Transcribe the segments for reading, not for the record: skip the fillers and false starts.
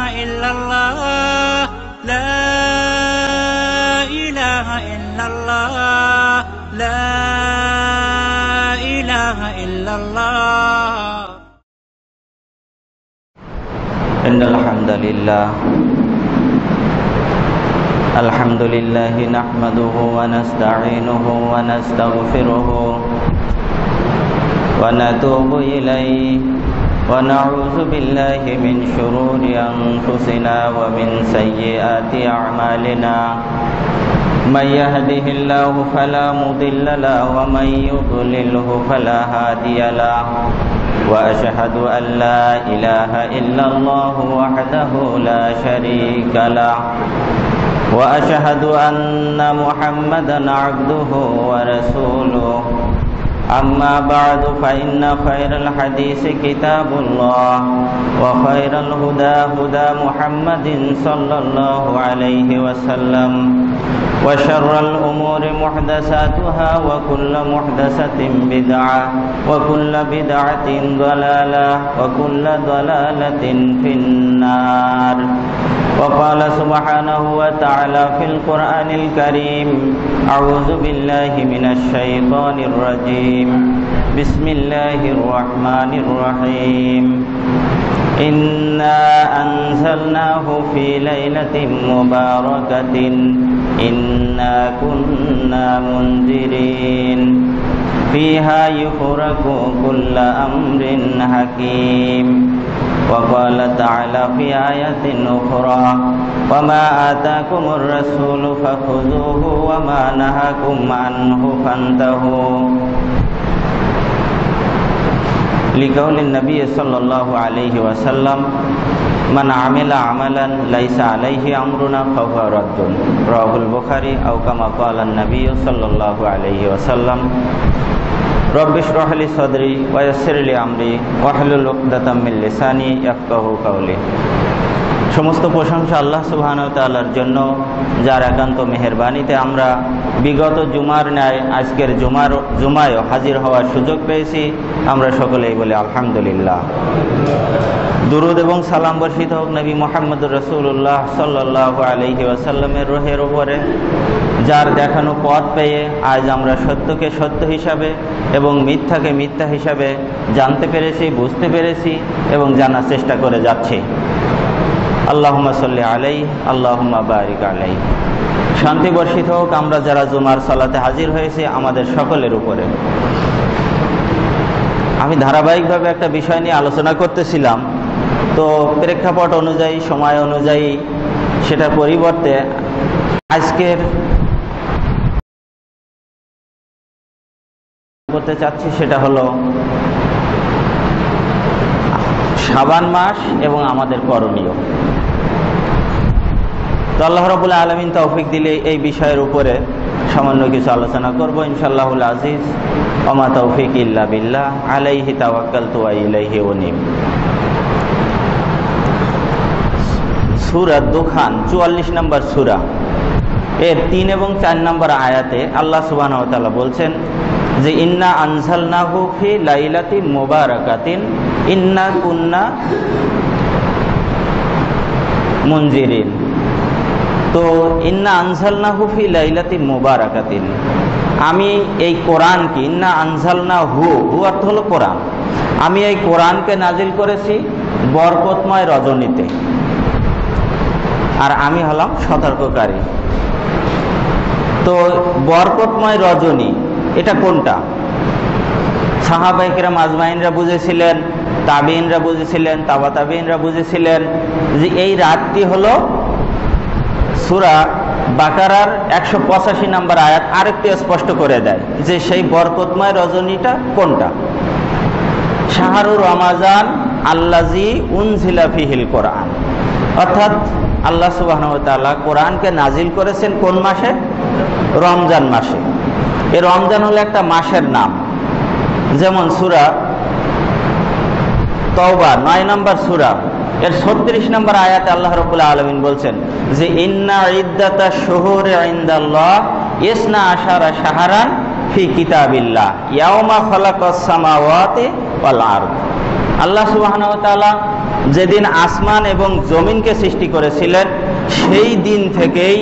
ইল্লাল্লাহ লা ইলাহা ইল্লাল্লাহ লা ইলাহা ইল্লাল্লাহ। ইন্নাল হামদালিল্লাহ আলহামদুলিল্লাহি নাহমাদুহু ওয়া নাস্তাঈনুহু ওয়া নাস্তাগফিরুহু ওয়া নাতুবু ইলাইহি ওয়া নাউযু বিল্লাহি মিন শুরুরি আনফুসিনা ওয়া মিন সাইয়্যাতি আ'মালিনা মান ইয়াহদিহিল্লাহু ফালা মুদিল্লা লাহু ওয়া মান ইউদ্লিলহু ফালা হাদিয়া লাহু ওয়া আশহাদু আল লা ইলাহা ইল্লাল্লাহু ওয়াহদাহু লা শারীকা লাহু ওয়া আশহাদু আন্না মুহাম্মাদান আবদুহু ওয়া রাসূলুহু আম্মা বা'দু ফাইন্না খায়রাল হাদিসি কিতাবুল্লাহ ওয়া খায়রাল হুদা হুদা মুহাম্মাদিন সাল্লাল্লাহু আলাইহি ওয়াসাল্লাম ওয়া শাররাল উমুরি মুহদাসাতুহা ওয়া কুল্লু মুহদাসাতিন বিদআহ ওয়া কুল্লু বিদআতিন দালালাহ ওয়া কুল্লু দালালাতিন ফিন্নার। وقال سبحانه وتعالى في القرآن الكريم أعوذ بالله من الشيطان الرجيم بسم الله الرحمن الرحيم إنا أنزلناه في ليلة مباركة إنا كنا منذرين فيها يفرق كل أمر حكيم وقال تعالى في آية أخرى وما آتاكم الرسول فخذوه وما نهاكم عنه فانتهوا لقول النبي صلى الله عليه وسلم من عمل عملا ليس عليه أمرنا فهو رد رواه البخاري أو كما قال النبي صلى الله عليه وسلم رب اشرح لي صدري ويسر لي امري واحلل عقدة من لساني يفقهوا قولي। সমস্ত প্রশংসা আল্লাহ সুবহানাহু ওয়া তাআলার জন্য, যার একান্ত মেহেরবানিতে আমরা বিগত জুমার ন্যায় আজকের জুমায়ও হাজির হওয়ার সুযোগ পেয়েছি। আমরা সকলেই বলি আলহামদুলিল্লাহ। দুরূদ এবং সালাম বর্ষিত হোক নবী মুহাম্মদুর রাসূলুল্লাহ সাল্লাল্লাহু আলাইহি ওয়াসাল্লামের রূহের উপরে, যার দেখানো পথ পেয়ে আজ আমরা সত্যকে সত্য হিসাবে এবং মিথ্যাকে মিথ্যা হিসাবে জানতে পেরেছি, বুঝতে পেরেছি এবং জানার চেষ্টা করে যাচ্ছি। আল্লাহুম্মা সাল্লি আলাইহি আল্লাহুম্মা বারিক আলাইহি। শান্তি বর্ষিত হোক আমরা যারা জুমার সালাতে হাজির হয়েছি আমাদের সকলের উপরে। আমি ধারাবাহিকভাবে একটা বিষয় নিয়ে আলোচনা করতেছিলাম, তো প্রেক্ষাপট অনুযায়ী সময় অনুযায়ী সেটার পরিবর্তে আজকের করতে চাচ্ছি সেটা হলো শাবান মাস এবং আমাদের করণীয়। তো আল্লাহ রাব্বুল আলামিন তৌফিক দিলে এই বিষয়ের উপরে সামান্য কিছু আলোচনা করব ইনশাআল্লাহুল আজিজ। ওমা তৌফিক ইল্লা বিল্লাহ আলাইহি তাওয়াক্কালতু ওয়া ইলাইহি উনীব। সূরা দুখান 44 নম্বর সূরা, এর 3 এবং 4 নম্বর আয়াতে আল্লাহ সুবহানাহু ওয়া তাআলা বলছেন যে ইন্না আনজালনাহু ফি লাইলাতিন মুবারাকাতিন ইন্না কুন্না মুনজিরিন। তো ইন্না আনজালনাহু ফি লাইলাতিন মুবারাকাতিন, আমি এই কোরআনকে, ইন্না আনজালনাহু, হু অর্থ হলো কোরআন, আমি এই কোরআনকে নাজিল করেছি বরকতময় রজনীতে, আর আমি হলাম সতর্ককারী। তো বরকতময় রজনী এটা কোনটা? সাহাবায়ে কেরাম আজমাইনরা বুঝেছিলেন, তাবিঈনরা বুঝেছিলেন, তাবা তাবিঈনরা বুঝেছিলেন যে এই রাতটি হলো সূরা বাকারার 185 নম্বর আয়াত আরেকটু স্পষ্ট করে দেয় যে সেই বরকতময় রজনীটা কোনটা। শাহরুর রমাজান আল্লাযী উনজিলা ফিহিল কোরআন, অর্থাৎ আল্লাহ সুবহানাহু ওয়া তাআলা কোরআনকে নাজিল করেছেন কোন মাসে? রমজান মাসে। এই রমজান হলো একটা মাসের নাম। যেমন সূরা তওবা 9 নম্বর সূরা এর 36 নম্বর আয়াতে আল্লাহ রাব্বুল আলামিন বলছেন যে ইন্না ইদ্দাতাশ শুহুরি ইনদাল্লাহ ইসনা আশারা শাহরান ফি কিতাবিল্লাহ ইয়াওমা খালাকাস সামাওয়াতি ওয়াল আরদ। আল্লাহ সুবহানাহু ওয়া তাআলা যেদিন আসমান এবং জমিনকে সৃষ্টি করেছিলেন সেই দিন থেকেই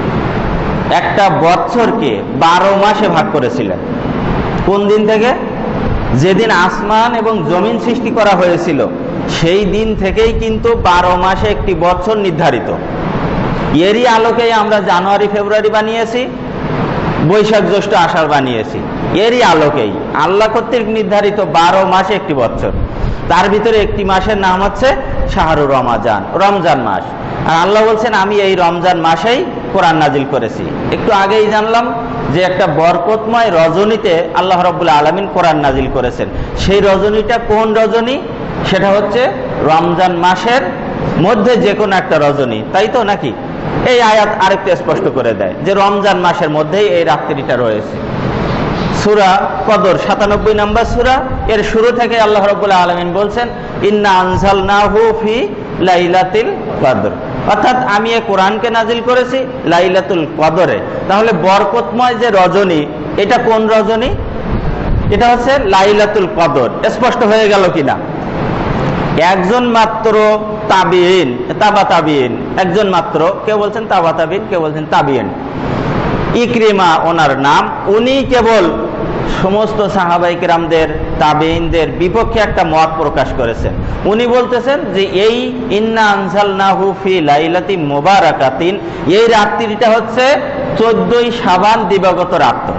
একটা বছরকে 12 মাসে ভাগ করেছিলেন। কোন দিন থেকে? যেদিন আসমান এবং জমিন সৃষ্টি করা হয়েছিল সেই দিন থেকেই কিন্তু 12 মাসে একটি বছর নির্ধারিত। এরই আলোকেই আমরা জানুয়ারি ফেব্রুয়ারি বানিয়েছি, বৈশাখ জ্যৈষ্ঠ আষাঢ় বানিয়েছি। এরই আলোকেই আল্লাহ কর্তৃক নির্ধারিত 12 মাসে একটি বছর। তার ভিতরে একটি মাসের নাম হচ্ছে শাহরুর রমাজান, রমজান মাস। আর আল্লাহ বলছেন আমি এই রমজান মাসেই কোরআন নাজিল করেছি। একটু আগেই জানলাম যে একটা বরকতময় রজনীতে আল্লাহ রাব্বুল আলামিন কোরআন নাজিল করেছেন। সেই রজনীটা কোন রজনী? সেটা হচ্ছে রমজান মাসের মধ্যে যে কোনো একটা রজনী, তাই তো নাকি? এই আয়াত আরেকটু স্পষ্ট করে দেয় যে রমজান মাসের মধ্যেই এই রাত্রিটা রয়েছে। সূরা কদর 97 নম্বর সূরা, এর শুরু থেকে আল্লাহ রাব্বুল আলামিন বলছেন ইন্না আনজালনাহু ফি লাইলাতিল কদর, অর্থাৎ আমি এই কোরআনকে নাজিল করেছি লাইলাতুল কদরে। তাহলে বরকতময় যে রজনী, এটা কোন রজনী? এটা হচ্ছে লাইলাতুল কদর। স্পষ্ট হয়ে গেল কিনা? একজন মাত্র তাবিঈন, তাবাতাবিঈন, একজন মাত্র, কেউ বলছেন তাবাতাবিঈন, কেউ বলছেন তাবিঈন, ইকরিমা ওনার নাম, উনি কেবল সমস্ত সাহাবায়ে কেরামদের, তাবেঈনদের বিপক্ষে একটা মত প্রকাশ করেছেন। উনি বলতেছেন যে এই ইন্না আনজালনাহু ফি লাইলাতি মুবারাকাতিন, এই রাত্রিটা হচ্ছে 14ই শাবান দিবাগত রাত্র।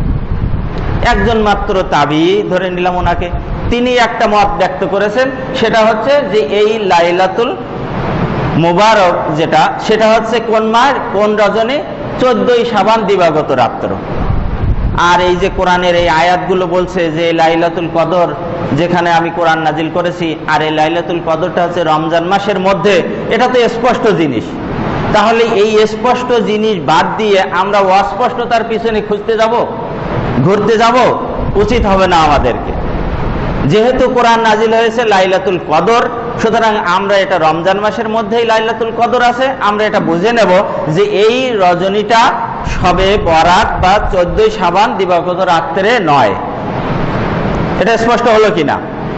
একজন মাত্র তাবিঈ ধরে নিলাম ওনাকে, তিনি একটা মত ব্যক্ত করেছেন, সেটা হচ্ছে যে এই লাইলাতুল মুবারক যেটা, সেটা হচ্ছে কোন মাস, কোন রজনী? 14ই শাবান দিবাগত রাত্র। আর এই যে কোরআনের এই আয়াতগুলো বলছে যে লাইলাতুল কদর যেখানে আমি কোরআন নাজিল করেছি, আর এই লাইলাতুল কদরটা হচ্ছে রমজান মাসের মধ্যে, এটা তো স্পষ্ট জিনিস। তাহলে এই স্পষ্ট জিনিস বাদ দিয়ে আমরা অস্পষ্টতার পিছনে খুঁজতে যাব, ঘুরতে যাব? উচিত হবে না আমাদেরকে। যেহেতু কোরআন নাজিল হয়েছে লাইলাতুল কদর, সুতরাং আমরা এটা রমজান মাসের মধ্যেই লাইলাতুল কদর আছে, আমরা এটা বুঝে নেব যে এই রজনীটা শবে বরাত বা 14ই শাবান দিবাগত রাত্রে নয়। এটা স্পষ্ট হলো কিনা?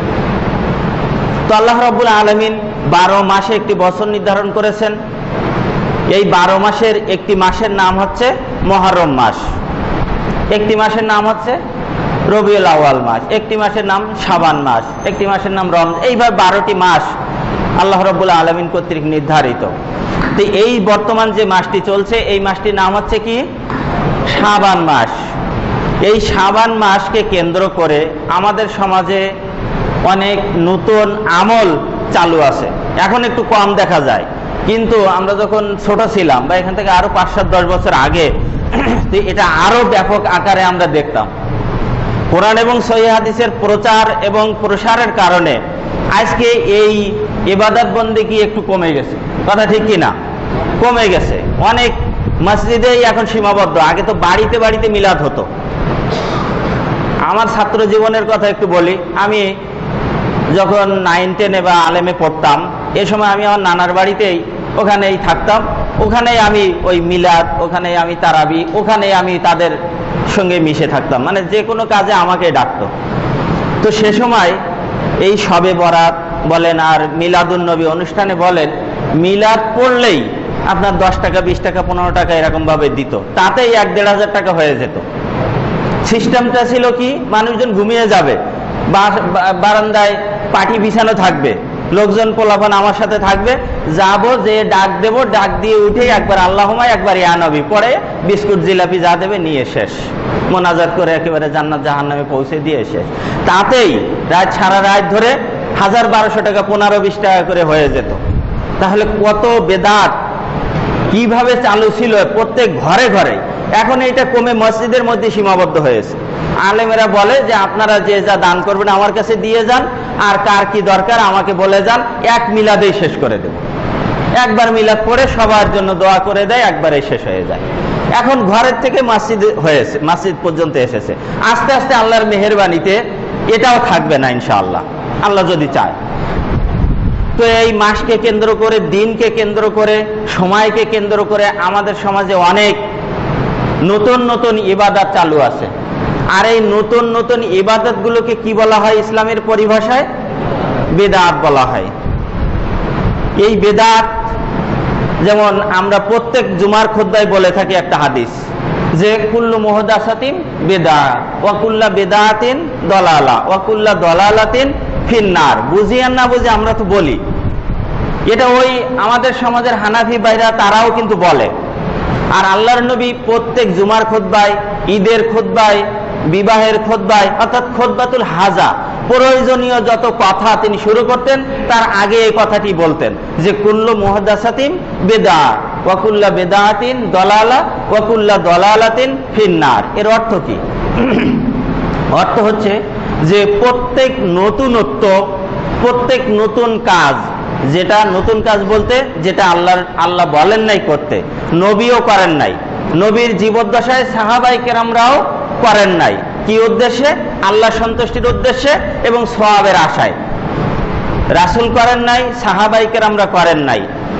তো আল্লাহ রাব্বুল আলামিন 12 মাসে একটি বছর নির্ধারণ করেছেন। এই 12 মাসের একটি মাসের নাম হচ্ছে মুহররম মাস, একটি মাসের নাম হচ্ছে রবিউল আউয়াল মাস, একটি মাসের নাম শাবান মাস, একটি মাসের নাম রমজান। এইভাবে 12টি মাস আল্লাহ রাব্বুল আলামিন কর্তৃক নির্ধারিত। তো এই বর্তমান যে মাসটি চলছে, এই মাসটির নাম হচ্ছে কি? শাবান মাস। এই শাবান মাসকে কেন্দ্র করে আমাদের সমাজে অনেক নতুন আমল চালু আছে। এখন একটু কম দেখা যায়, কিন্তু আমরা যখন ছোট ছিলাম বা এখান থেকে আরো 5-7-10 বছর আগে এটা আরো ব্যাপক আকারে আমরা দেখতাম। কোরআন এবং সহিহ হাদিসের প্রচার এবং প্রসারের কারণে আজকে এই ইবাদত বন্দেগী একটু কমে গেছে, কথা ঠিক কিনা? কমে গেছে। অনেক মসজিদেই এখন সীমাবদ্ধ। আগে তো বাড়িতে বাড়িতে মিলাদ হতো। আমার ছাত্র জীবনের কথা একটু বলি। আমি যখন 9-10 বা আলেমে পড়তাম, এ সময় আমি আমার নানার বাড়িতেই ওখানেই থাকতাম, ওখানেই আমি ওই মিলাদ, ওখানেই আমি তারাবি, ওখানেই আমি তাদের সঙ্গে মিশে থাকতাম। মানে যে কোনো কাজে আমাকে ডাকতো। তো সে সময় এই শবে বরাত বলেন আর মিলাদুন নবী অনুষ্ঠানে বলেন, মিলাদ পড়লেই আপনার 10 টাকা, 20 টাকা, 15 টাকা এরকম ভাবে দিত। তাতেই 1-1.5 হাজার টাকা হয়ে যেত। সিস্টেমটা ছিল কি? মানুষজন ঘুমিয়ে যাবে, বারান্দায় পাটি বিছানো থাকবে, লোকজন পোলাপান আমার সাথে থাকবে, যাবো, যে ডাক দেবো, ডাক দিয়ে উঠে একবার আল্লাহুম্মা, একবার ইয়া নবী পড়ে বিস্কুট জিলাপি যা দেবে নিয়ে শেষ, মোনাজাত করে একেবারে জান্নাত জাহান্নামে পৌঁছে দিয়ে শেষ। তাতেই সারা রাত ধরে 1000-1200 টাকা, 15-20 টাকা করে হয়ে যেত। তাহলে কত বেদাত কিভাবে চালু ছিল প্রত্যেক ঘরে ঘরে। এখন এইটা কমে মসজিদের মধ্যে সীমাবদ্ধ হয়েছে। আলেমেরা বলে যে আপনারা যে যা দান করবেন আমার কাছে দিয়ে যান, আর কার কি দরকার আমাকে বলে যান, এক মিলাদেই শেষ করে দেব। একবার মিলাদ পড়ে সবার জন্য দোয়া করে দেয়, একবারে শেষ হয়ে যায়। এখন ঘরের থেকে মসজিদ হয়েছে, মসজিদ পর্যন্ত এসেছে। আস্তে আস্তে আল্লাহর মেহেরবানিতে এটাও থাকবে না ইনশাআল্লাহ, আল্লাহ যদি চায়। তো এই মাসকে কেন্দ্র করে, দিনকে কেন্দ্র করে, সময়কে কেন্দ্র করে আমাদের সমাজে অনেক নতুন নতুন ইবাদত চালু আছে। আর এই নতুন নতুন ইবাদত গুলোকে কি বলা হয় ইসলামের পরিভাষায়? বেদাত বলা হয়। এই বেদাত যেমন আমরা প্রত্যেক জুমার খুতবায় বলে থাকি একটা হাদিস যে কুল্লু মুহদাসাতিন বেদা ওয়া কুল্লা বেদাতিন দলালা ওয়া কুল্লা দলালাতিন ফিন্নার। বুঝি আর না বুঝি আমরা তো বলি, এটা ওই আমাদের সমাজের হানাফি ভাইরা তারাও কিন্তু বলে। আর আল্লাহর নবী প্রত্যেক জুমার খুতবায়, ঈদের খুতবায়, বিবাহের খুতবায় অর্থাৎ খুতবাতুল হাজা প্রয়োজনীয় যত কথা তিনি শুরু করতেন তার আগে এই কথাটি বলতেন যে কুল্লু মুহদাসাতিন বেদা ওয়া কুল্লা বেদাতিন দলালা ওয়া কুল্লা দলালাতিন ফিন্নার। এর অর্থ কি? অর্থ হচ্ছে যে প্রত্যেক নতুনত্ব, প্রত্যেক নতুন কাজ, যেটা নতুন কাজ বলতে যেটা আল্লাহ বলেন নাই করতে, নবীও করেন নাই, নবীর জীবদ্দশায় সাহাবায়ে কেরামরাও করেন নাই। কি উদ্দেশ্যে? আল্লাহ সন্তুষ্টির উদ্দেশ্যে এবং সওয়াবের আশায়। রাসূল করেন নাই, সাহাবায়ে কেরামরা করেন নাই,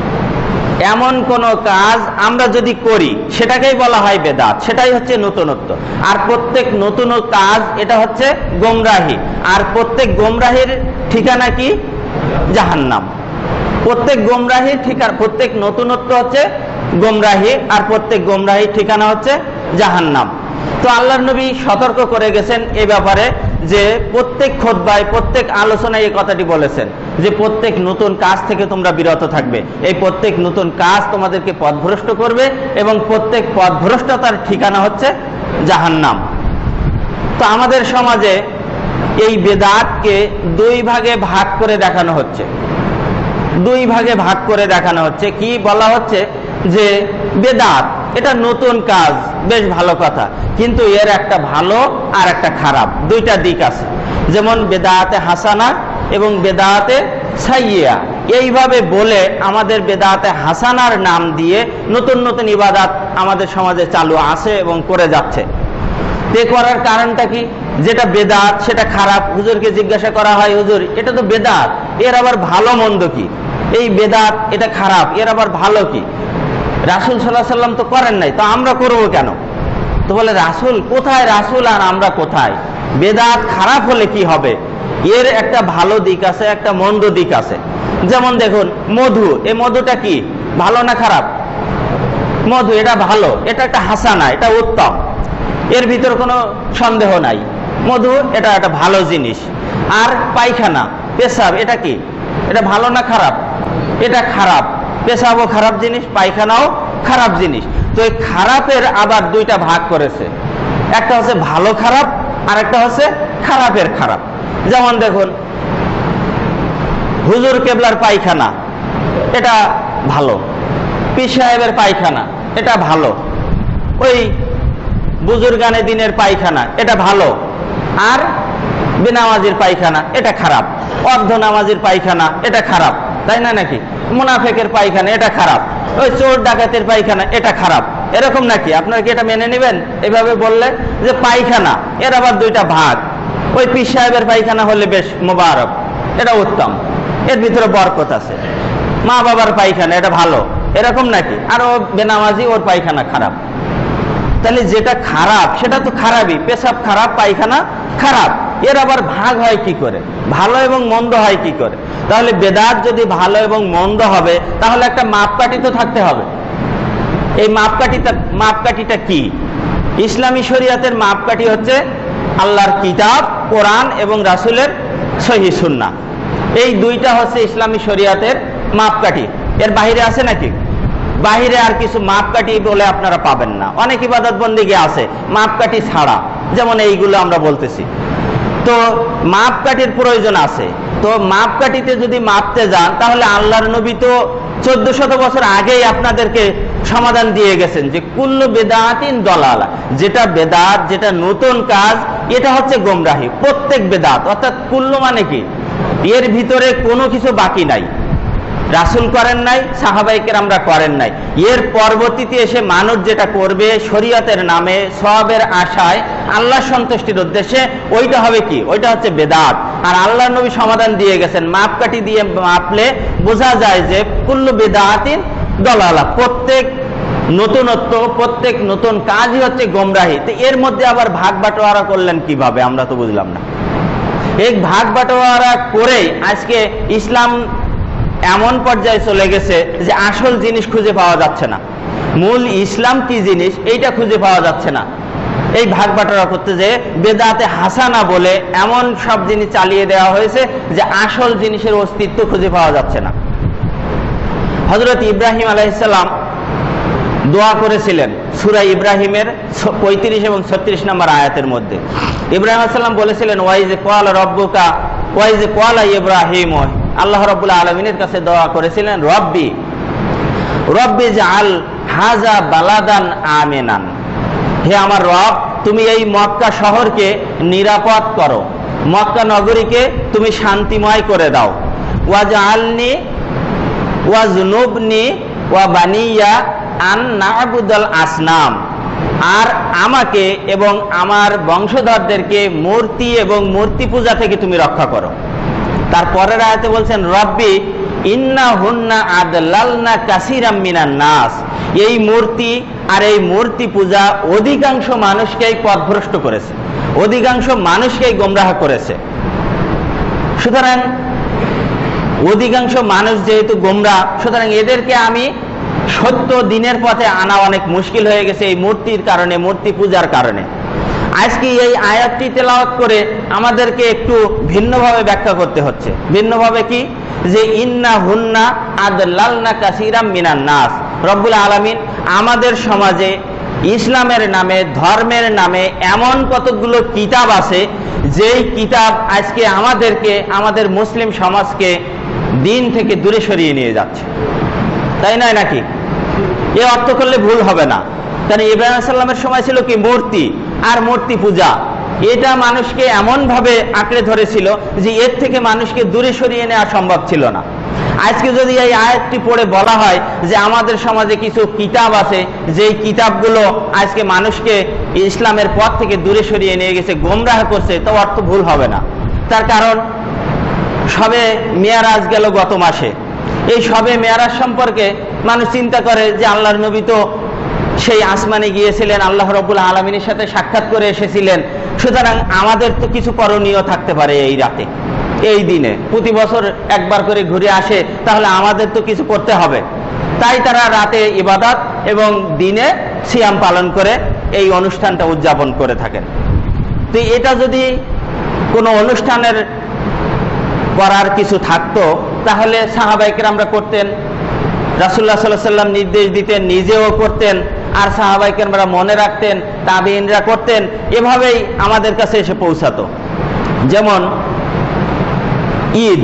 এমন কোন কাজ আমরা যদি করি সেটাকেই বলা হয় বেদাত, সেটাই হচ্ছে নতুনত্ব। আর প্রত্যেক নতুন কাজ এটা হচ্ছে গোমরাহি, আর প্রত্যেক গোমরাহির ঠিকানা কি? জাহান্নাম। প্রত্যেক গোমরাহির ঠিকানা, প্রত্যেক নতুনত্ব হচ্ছে গোমরাহি, আর প্রত্যেক গোমরাহির ঠিকানা হচ্ছে জাহান্নাম। তো আল্লাহর নবী সতর্ক করে গেছেন এই ব্যাপারে যে প্রত্যেক খুতবায়, প্রত্যেক আলোচনায় এই কথাটি বলেছেন যে প্রত্যেক নতুন কাজ থেকে তোমরা বিরত থাকবে। এই প্রত্যেক নতুন কাজ তোমাদেরকে পথভ্রষ্ট করবে এবং প্রত্যেক পথভ্রষ্টতার ঠিকানা হচ্ছে জাহান্নাম। তো আমাদের সমাজে এই বেদাতকে দুই ভাগে ভাগ করে দেখানো হচ্ছে। দুই ভাগে ভাগ করে দেখানো হচ্ছে। কি বলা হচ্ছে? যে বেদাত এটা নতুন কাজ, বেশ ভালো কথা, কিন্তু এর একটা ভালো আর একটা খারাপ, দুইটা দিক আছে। যেমন বেদাতে হাসানা এবং বেদাতে সাইয়্যা, এইভাবে বলে আমাদের বেদাতে হাসানার নাম দিয়ে নতুন নতুন ইবাদত আমাদের সমাজে চালু আছে এবং করে যাচ্ছে। তে করার কারণটা কি? যেটা বেদাত সেটা খারাপ। হুজুরকে জিজ্ঞাসা করা হয়, হুজুর এটা তো বেদাত, এর আবার ভালো মন্দ কি? এই বেদাত এটা খারাপ, এর আবার ভালো কি? রাসূল সাল্লাল্লাহু আলাইহি ওয়াসাল্লাম তো করেন নাই, তো আমরা করব কেন? তো বলে রাসূল কোথায়, রাসূল আর আমরা কোথায়? বেদাত খারাপ হলে কি হবে? এর একটা ভালো দিক আছে, একটা মন্দ দিক আছে। যেমন দেখুন মধু, এই মধুটা কি ভালো না খারাপ? মধু এটা ভালো, এটা একটা হাসানা, এটা উত্তম, এর ভিতর কোনো সন্দেহ নাই। মধু এটা একটা ভালো জিনিস। আর পায়খানা, পেশাব, এটা কি? এটা ভালো না খারাপ? এটা খারাপ। পেশাবও খারাপ জিনিস, পায়খানাও খারাপ জিনিস। তো এই খারাপের আবার দুইটা ভাগ করেছে, একটা হচ্ছে ভালো খারাপ আর একটা হচ্ছে খারাপের খারাপ। যেমন দেখুন হুজুর কেবলার পায়খানা এটা ভালো, পীর সাহেবের পায়খানা এটা ভালো, ওই বুজুর্গানে দিনের পায়খানা এটা ভালো, আর বেনামাজির পায়খানা এটা খারাপ, অর্ধ নামাজির পায়খানা এটা খারাপ, তাই না নাকি? মুনাফেকের পায়খানা এটা খারাপ, ওই চোর ডাকাতের পায়খানা এটা খারাপ, এরকম নাকি? আপনারা কি এটা মেনে নেবেন? এভাবে বললে যে পায়খানা এর আবার দুইটা ভাগ, ওই পীর সাহেবের পায়খানা হলে বেশ মোবারক, এটা উত্তম, এর ভিতরে বরকত আছে। মা বাবার পায়খানা এটা ভালো, এরকম নাকি? আর ও বেনামাজি, ওর পায়খানা খারাপ। তাহলে যেটা খারাপ সেটা তো খারাপই, পেশাব খারাপ, পায়খানা খারাপ, এর আবার ভাগ হয় কি করে? ভালো এবং মন্দ হয় কি করে? তাহলে বেদাত যদি ভালো এবং মন্দ হবে তাহলে একটা মাপকাঠি তো থাকতে হবে। এই মাপকাঠিটা কি? ইসলামী শরিয়াতের মাপকাঠি হচ্ছে আল্লাহর কিতাব, কোরআন এবং রাসূলের সহিহ সুন্নাহ। এই দুইটা হচ্ছে ইসলামী শরিয়াতের মাপকাঠি। এর বাইরে আছে নাকি? বাহিরে আর কিছু মাপকাঠি বলে আপনারা পাবেন না। অনেক ইবাদত বন্দেগী আছে মাপকাঠি ছাড়া, যেমন এইগুলো আমরা বলতেছি। তো মাপকাঠির প্রয়োজন আছে। তো মাপকাঠিতে যদি মাপতে যান তাহলে আল্লাহর নবী তো 1400 বছর আগেই আপনাদেরকে সমাধান দিয়ে গেছেন যে কুল্লু বেদাতিন দলালা, যেটা বেদাত, যেটা নতুন কাজ, এটা হচ্ছে গোমরাহি। প্রত্যেক বেদাত, অর্থাৎ কুল্লু মানে কি? এর ভিতরে কোনো কিছু বাকি নাই। রাসূল করেন নাই, সাহাবায়ে কেরামরা করেন নাই, এর পরবর্তীতে এসে মানুষ যেটা করবে শরীয়তের নামে, সওয়াবের আশায়, আল্লাহ সন্তুষ্টির উদ্দেশ্যে, ওইটা হবে কি? ওইটা হচ্ছে বেদাত। আর আল্লাহর নবী সমাধান দিয়ে গেছেন, মাপকাঠি দিয়ে মাপলে বোঝা যায় যে কুল্লু বেদাতিন দলালা, প্রত্যেক নতুনত্ব, প্রত্যেক নতুন কাজই হচ্ছে গোমরাহি। তো এর মধ্যে আবার ভাগ বাটোয়ারা করলেন কিভাবে? আমরা তো বুঝলাম না। এই ভাগ বাটোয়ারা করে আজকে ইসলাম এমন পর্যায়ে চলে গেছে যে আসল জিনিস খুঁজে পাওয়া যাচ্ছে না, মূল ইসলাম কি জিনিস এইটা খুঁজে পাওয়া যাচ্ছে না। এই ভাগ বাটোয়ারা করতে যে বেদাতে হাসানা বলে এমন সব জিনিস চালিয়ে দেওয়া হয়েছে যে আসল জিনিসের অস্তিত্ব খুঁজে পাওয়া যাচ্ছে না। হযরত ইব্রাহিম আলাইহিস সালাম দোয়া করেছিলেন সূরা ইব্রাহিমের 35 এবং 36 নম্বর আয়াতের মধ্যে। ইব্রাহিম আলাইহিস সালাম বলেছিলেন ওয়াইজে ক্বালা রাব্বুকা ওয়াইজে ক্বালা ইব্রাহিম, আল্লাহ রাব্বুল আলামিনের কাছে দোয়া করেছিলেন রব্বি রব্বি জাআল হাযা বালাদান আমিনান, হে আমার রব তুমি এই মক্কা শহরকে নিরাপদ করো, মক্কা নগরীকে তুমি শান্তিময় করে দাও। ওয়াজআলনি ওয়াজনুবনি ওয়া বানিয়া আন না'বুদাল আসনাম, আর আমাকে এবং আমার বংশধরদেরকে মূর্তি এবং মূর্তি পূজা থেকে তুমি রক্ষা করো। তারপরের আয়াতে বলছেন রব্বি ইন্নাহুন্না আদলালনা কাসীরাম মিনান নাস, এই মূর্তি আর এই মূর্তি পূজা অধিকাংশ মানুষকেই পথভ্রষ্ট করেছে, অধিকাংশ মানুষকেই গোমরাহ করেছে। সুতরাং অধিকাংশ মানুষ যেহেতু গোমরাহ, সুতরাং এদেরকে আমি সত্য দিনের পথে আনা অনেক মুশকিল হয়ে গেছে এই মূর্তির কারণে, মূর্তি পূজার কারণে। আজকে এই আয়াতটি তেলাওয়াত করে আমাদেরকে একটু ভিন্নভাবে ব্যাখ্যা করতে হচ্ছে। ভিন্নভাবে কি? যে ইন্না হুন্না আদলালনা কাসীরাম মিনান নাস, রব্বুল আলামিন আমাদের সমাজে ইসলামের নামে, ধর্মের নামে এমন কতগুলো কিতাব আছে যেই কিতাব আজকে আমাদেরকে, আমাদের মুসলিম সমাজকে দিন থেকে দূরে সরিয়ে নিয়ে যাচ্ছে, তাই নয় নাকি? এ অর্থ করলে ভুল হবে না। কারণ ইব্রাহিম আলাইহিস সালামের সময় ছিল কি মূর্তি আর মূর্তি পূজা, এটা মানুষকে এমন ভাবে আঁকড়ে ধরেছিল যে এর থেকে মানুষকে দূরে সরিয়ে নেওয়া সম্ভব ছিল না। আজকে যদি এই আয়াতটি পড়ে বলা হয় যে আমাদের সমাজে কিছু কিতাব আছে যেই কিতাবগুলো আজকে মানুষকে ইসলামের পথ থেকে দূরে সরিয়ে নিয়ে গেছে, গোমরাহ করছে, তো অর্থ ভুল হবে না। তার কারণ সবে মেয়ারাজ গেল গত মাসে, এই সবে মেয়ারাজ সম্পর্কে মানুষ চিন্তা করে যে আল্লাহর নবী তো সেই আসমানে গিয়েছিলেন, আল্লাহ রাব্বুল আলামিনের সাথে সাক্ষাৎ করে এসেছিলেন, সুতরাং আমাদের তো কিছু করণীয় থাকতে পারে এই রাতে, এই দিনে। প্রতি বছর একবার করে ঘুরে আসে, তাহলে আমাদের তো কিছু করতে হবে। তাই তারা রাতে ইবাদত এবং দিনে সিয়াম পালন করে এই অনুষ্ঠানটা উদযাপন করে থাকেন। তো এটা যদি কোনো অনুষ্ঠানের করার কিছু থাকতো তাহলে সাহাবায়ে কেরামরা করতেন, রাসূলুল্লাহ সাল্লাল্লাহু আলাইহি ওয়াসাল্লাম নির্দেশ দিতেন, নিজেও করতেন, আর সাহাবায়ে কেরামরা মনে রাখতেন, তাবেঈনরা করতেন, এভাবেই আমাদের কাছে এসে পৌঁছাতো। যেমন ঈদ,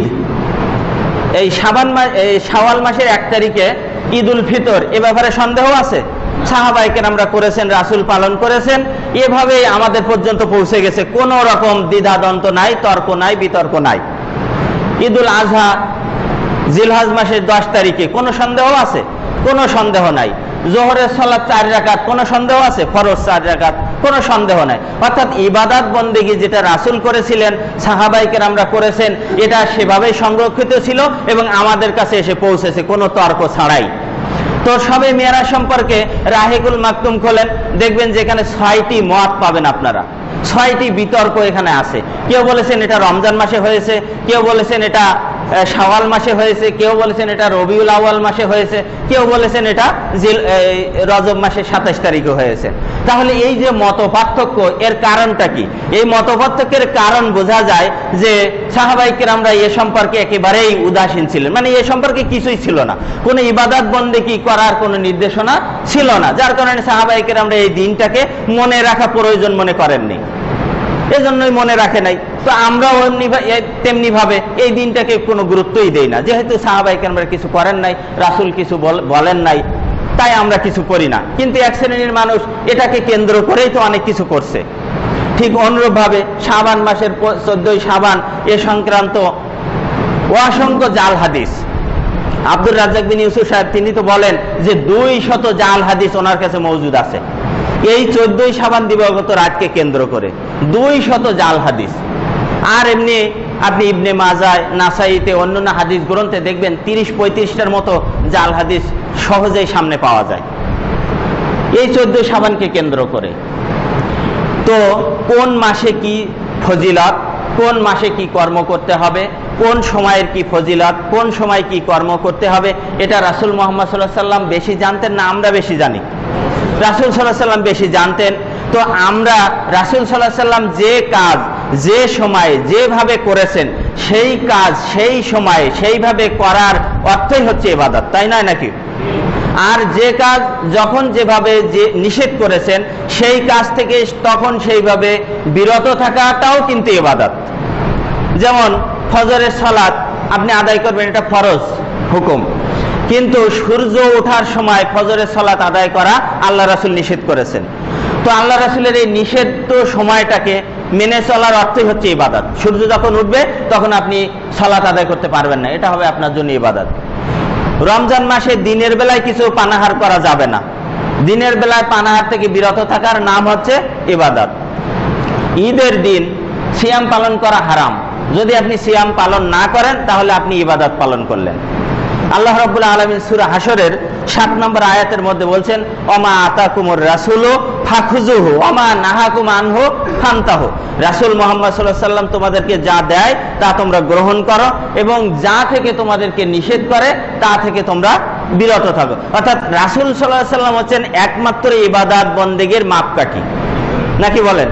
এই শাওয়াল মাসের 1 তারিখে ঈদ উল ফিতর, এ ব্যাপারে সন্দেহ আছে? সাহাবায়ে কেরামরা করেছেন, রাসূল পালন করেছেন, এভাবেই আমাদের পর্যন্ত পৌঁছে গেছে, কোনো রকম দ্বিধাদ্বন্দ্ব নাই, তর্ক নাই, বিতর্ক নাই। ঈদ উল আজহা জিলহজ মাসের 10 তারিখে, কোনো সন্দেহ আছে? কোনো সন্দেহ নাই। জোহরের সালাত 4 রাকাত, কোনো সন্দেহ আছে? ফরজ 4 রাকাত, কোনো সন্দেহ নাই। অর্থাৎ ইবাদত বন্দেগী যেটা রাসূল করেছিলেন, সাহাবায়ে কেরামরা করেছেন, এটা সেভাবেই সংরক্ষিত ছিল এবং আমাদের কাছে এসে পৌঁছেছে কোনো তর্ক ছাড়াই। তো সবে মেয়ারাজ সম্পর্কে রাহিকুল মাকতুম খোলেন, দেখবেন যেখানে 6টি মত পাবেন আপনারা, 6টি বিতর্ক এখানে আছে। কেউ বলেছেন এটা রমজান মাসে হয়েছে, কেউ বলেছেন এটা শাওয়াল মাসে হয়েছে, কেউ বলেছেন এটা রবিউল আউয়াল মাসে হয়েছে, কেউ বলেছেন এটা রজব মাসের 27 তারিখে হয়েছে। তাহলে এই যে মত পার্থক্য, এর কারণটা কি? এই মত পার্থক্যের কারণ বোঝা যায় যে সাহাবায়ে কেরামরা এ সম্পর্কে একেবারেই উদাসীন ছিলেন, মানে এ সম্পর্কে কিছুই ছিল না, কোনো ইবাদত বন্দেগী করার কোনো নির্দেশনা ছিল না, যার কারণে সাহাবায়ে কেরামরা এই দিনটাকে মনে রাখা প্রয়োজন মনে করেননি, এজন্যই মনে রাখে নাই। তো আমরাও তেমনি ভাবে এই দিনটাকে কোনো গুরুত্বই দেই না, যেহেতু সাহাবায়ে কেরামরা কিছু করেন নাই, রাসূল কিছু বলেন নাই, তাই আমরা কিছু করি না। কিন্তু এক শ্রেণীর মানুষ এটাকে কেন্দ্র করেই তো অনেক কিছু করছে। ঠিক অনুরূপ ভাবে শাবান মাসের 14ই শাবান এ সংক্রান্ত অসংখ্য জাল হাদিস, আব্দুর রাজ্জাক বিন ইউসুফ সাহেব তিনি তো বলেন যে 200 জাল হাদিস ওনার কাছে মজুদ আছে এই 14ই শাবান দিবাগত রাতকে কেন্দ্র করে, 200 জাল হাদিস। আর এমনি আপনি ইবনে মাজায়, নাসাইতে, অন্যান্য হাদিস গ্রন্থে দেখবেন 30-35টার মতো জাল হাদিস সহজেই সামনে পাওয়া যায় এই 14 শাবানকে কেন্দ্র করে। তো কোন মাসে কি ফজিলত কোন মাসে কি কর্ম করতে হবে, কোন সময়ের কি ফজিলত, কোন সময় কি কর্ম করতে হবে, এটা রাসূল মুহাম্মদ সাল্লাল্লাহু আলাইহি ওয়াসাল্লাম বেশি জানতেন না আমরা বেশি জানি? রাসূল সাল্লাল্লাহু আলাইহি ওয়াসাল্লাম বেশি জানতেন। তো আমরা রাসূল সাল্লাল্লাহু আলাইহি ওয়াসাল্লাম যে কাজ যে সময়ে যেভাবে করেছেন সেই কাজ সেই সময়ে সেইভাবে করার অর্থই হচ্ছে ইবাদত, তাই নয় নাকি? আর যে কাজ যখন যেভাবে যে নিষেধ করেছেন সেই কাজ থেকে তখন সেইভাবে বিরত থাকাটাও কিন্তু ইবাদত। যেমন ফজরের সালাত আপনি আদায় করবেন, এটা ফরজ হুকুম, কিন্তু সূর্য ওঠার সময় ফজরের সালাত আদায় করা আল্লাহ রাসূল নিষেধ করেছেন। তো আল্লাহ রাসূলের এই নিষিদ্ধ সময়টাকে মেনে চলার অর্থই হচ্ছে ইবাদত। সূর্য যখন উঠবে তখন আপনি সালাত আদায় করতে পারবেন না, এটা হবে আপনার জন্য ইবাদত। রমজান মাসে দিনের বেলায় কিছু পানাহার করা যাবে না, দিনের বেলায় পানাহার থেকে বিরত থাকার নাম হচ্ছে ইবাদত। ঈদের দিন সিয়াম পালন করা হারাম, যদি আপনি সিয়াম পালন না করেন তাহলে আপনি ইবাদত পালন করলেন। আল্লাহ রাব্বুল আলামিন সূরা হাশরের 7 নম্বর আয়াতের মধ্যে বলছেন, ওমা আতাকুমুর রাসূলু ফাখুযুহু ওমা নাহাকুম আনহু ফান্তাহু। রাসূল মুহাম্মদ সাল্লাল্লাহু আলাইহি ওয়াসাল্লাম তোমাদেরকে যা দেয় তা তোমরা গ্রহণ করো এবং যা থেকে তোমাদেরকে নিষেধ করে তা থেকে তোমরা বিরত থাকো। অর্থাৎ রাসূল সাল্লাল্লাহু আলাইহি ওয়াসাল্লাম হচ্ছেন একমাত্র ইবাদত বন্দেগীর মাপকাঠি, নাকি বলেন?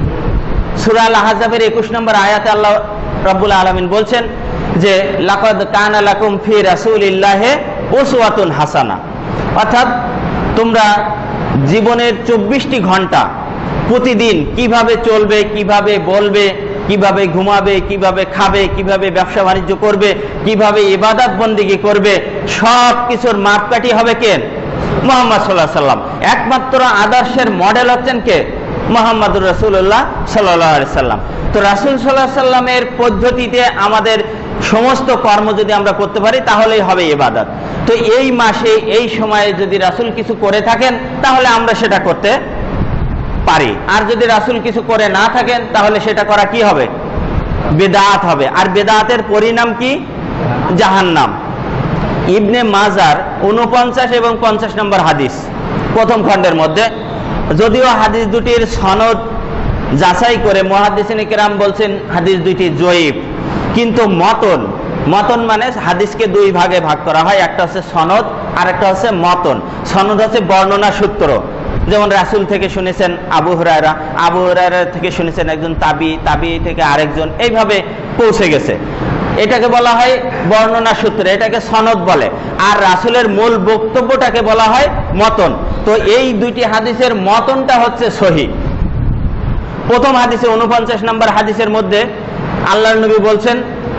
সূরা আল আহজাবের 21 নম্বর আয়াতে আল্লাহ রাব্বুল আলামিন বলছেন যে লাকাদ কানা লাকুম ফি রাসূলিল্লাহি উসওয়াতুন হাসানা। অর্থাৎ তোমরা জীবনের 24টি ঘন্টা প্রতিদিন কিভাবে চলবে, কিভাবে বলবে, কিভাবে ঘুমাবে, কিভাবে খাবে, কিভাবে ব্যবসা বাণিজ্য করবে, কিভাবে ইবাদত বন্দেগী করবে, সব কিছুর মাপকাঠি হবে কে? মুহাম্মদ সাল্লাল্লাহু আলাইহি ওয়াসাল্লাম। একমাত্র আদর্শের মডেল হচ্ছেন কে? মুহাম্মদুর রাসূলুল্লাহ সাল্লাল্লাহু আলাইহি ওয়াসাল্লাম। তো রাসূল সাল্লাল্লাহু আলাইহি ওয়াসাল্লামের পদ্ধতিতে আমাদের সমস্ত কর্ম যদি আমরা করতে পারি তাহলেই হবে ইবাদত। তো এই মাসে এই সময়ে যদি রাসূল কিছু করে থাকেন তাহলে আমরা সেটা করতে পারি, আর যদি রাসূল কিছু করে না থাকেন তাহলে সেটা করা কি হবে? বিদআত হবে। আর বিদআতের পরিণাম কি? জাহান্নাম। ইবনে মাজার 49 এবং 50 নম্বর হাদিস প্রথম খণ্ডের মধ্যে, যদিও হাদিস দুটির সনদ যাচাই করে মুহাদ্দিসিনে কেরাম বলছেন হাদিস দুইটি জয়ীফ, কিন্তু মতন মানে হাদিসকে দুই ভাগে ভাগ করা হয়, একটা হচ্ছে সনদ আর একটা হচ্ছে মতন। সনদ হচ্ছে বর্ণনা সূত্র, যেমন রাসূল থেকে শুনেছেন আবু হুরায়রা, আবু হুরায়রা থেকে শুনেছেন একজন তাবি, তাবি থেকে আরেকজন, এইভাবে পৌঁছে গেছে, এটাকে বলা হয় বর্ণনা সূত্র, এটাকে সনদ বলে। আর রাসূলের মূল বক্তব্যটাকে বলা হয় মতন। তো এই দুইটি হাদিসের মতনটা হচ্ছে সহিহ। প্রথম হাদিসে 49 নম্বর হাদিসের মধ্যে আল্লাহর নবী বলছেন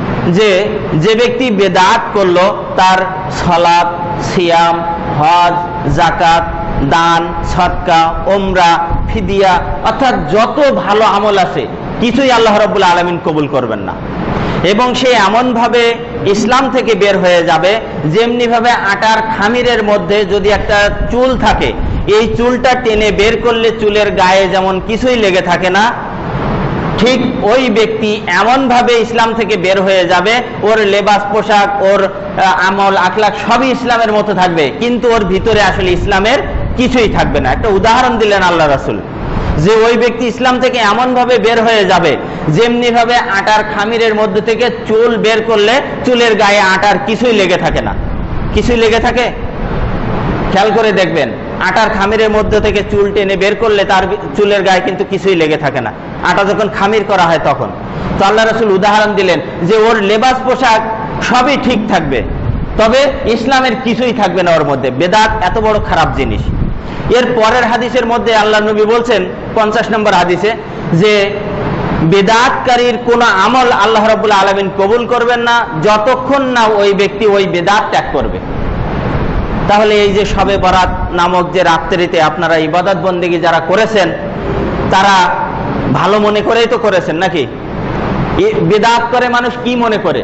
যে ব্যক্তি বেদাত করলো তার সালাত, সিয়াম, হজ, যাকাত, দান, সদকা, উমরা, ফিদিয়া অর্থাৎ যত ভালো আমল আছে কিছুই আল্লাহ রাব্বুল আলামিন কবুল করবেন না, এবং সে এমন ভাবে ইসলাম থেকে বের হয়ে যাবে যেমনি ভাবে আটার খামিরের মধ্যে যদি একটা চুল থাকে, এই চুলটা টেনে বের করলে চুলের গায়ে যেমন কিছুই লেগে থাকে না, ঠিক ওই ব্যক্তি এমন ভাবে ইসলাম থেকে বের হয়ে যাবে, ওর লেবাস পোশাক, ওর আমল আখলাক সবই ইসলামের মতো থাকবে, কিন্তু ওর ভিতরে আসলে ইসলামের কিছুই থাকবে না। একটা উদাহরণ দিলেন আল্লাহ রাসূল যে ওই ব্যক্তি ইসলাম থেকে এমন ভাবে বের হয়ে যাবে যেমনি ভাবে আটার খামিরের মধ্যে থেকে চুল বের করলে চুলের গায়ে আটার কিছুই লেগে থাকে না। কিছুই লেগে থাকে? খেয়াল করে দেখবেন, আটার খামিরের মধ্যে থেকে চুল টেনে বের করলে তার চুলের গায়ে কিন্তু কিছুই লেগে থাকে না, আটা যখন খামির করা হয় তখন। তো আল্লাহ রাসূল উদাহরণ দিলেন যে ওর লেবাস পোশাক সবই ঠিক থাকবে, তবে ইসলামের কিছুই থাকবে না ওর মধ্যে। বেদাত এত বড় খারাপ জিনিস। এর পরের হাদিসের মধ্যে আল্লাহ নবী বলছেন 50 নম্বর হাদিসে যে বেদাতকারীর কোন আমল আল্লাহ রাব্বুল আলামিন কবুল করবেন না যতক্ষণ না ওই ব্যক্তি ওই বেদাত ত্যাগ করবে। তাহলে এই যে শবে বরাত নামক যে রাত্রিতে আপনারা ইবাদত বন্দেগী যারা করেছেন তারা ভালো মনে করেই তো করেছেন নাকি? বেদাত করে মানুষ কি মনে করে?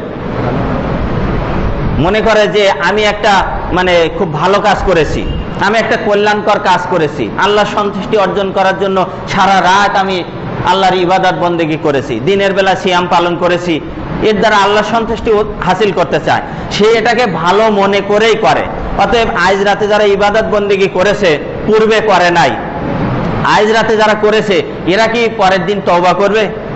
মনে করে যে আমি একটা খুব ভালো কাজ করেছি, আমি একটা কল্যাণকর কাজ করেছি, আল্লাহর সন্তুষ্টি অর্জন করার জন্য সারা রাত আমি আল্লাহর ইবাদত বন্দেগী করেছি, দিনের বেলা সিয়াম পালন করেছি, এর দ্বারা আল্লাহর সন্তুষ্টি হাসিল করতে চায়, সে এটাকে ভালো মনে করেই করে। অতএব আজ রাতে যারা ইবাদত বন্দেগী করেছে পূর্বে করে নাই, আজ রাতে যারা করেছে এরা কি পরের দিন তওবা করবে?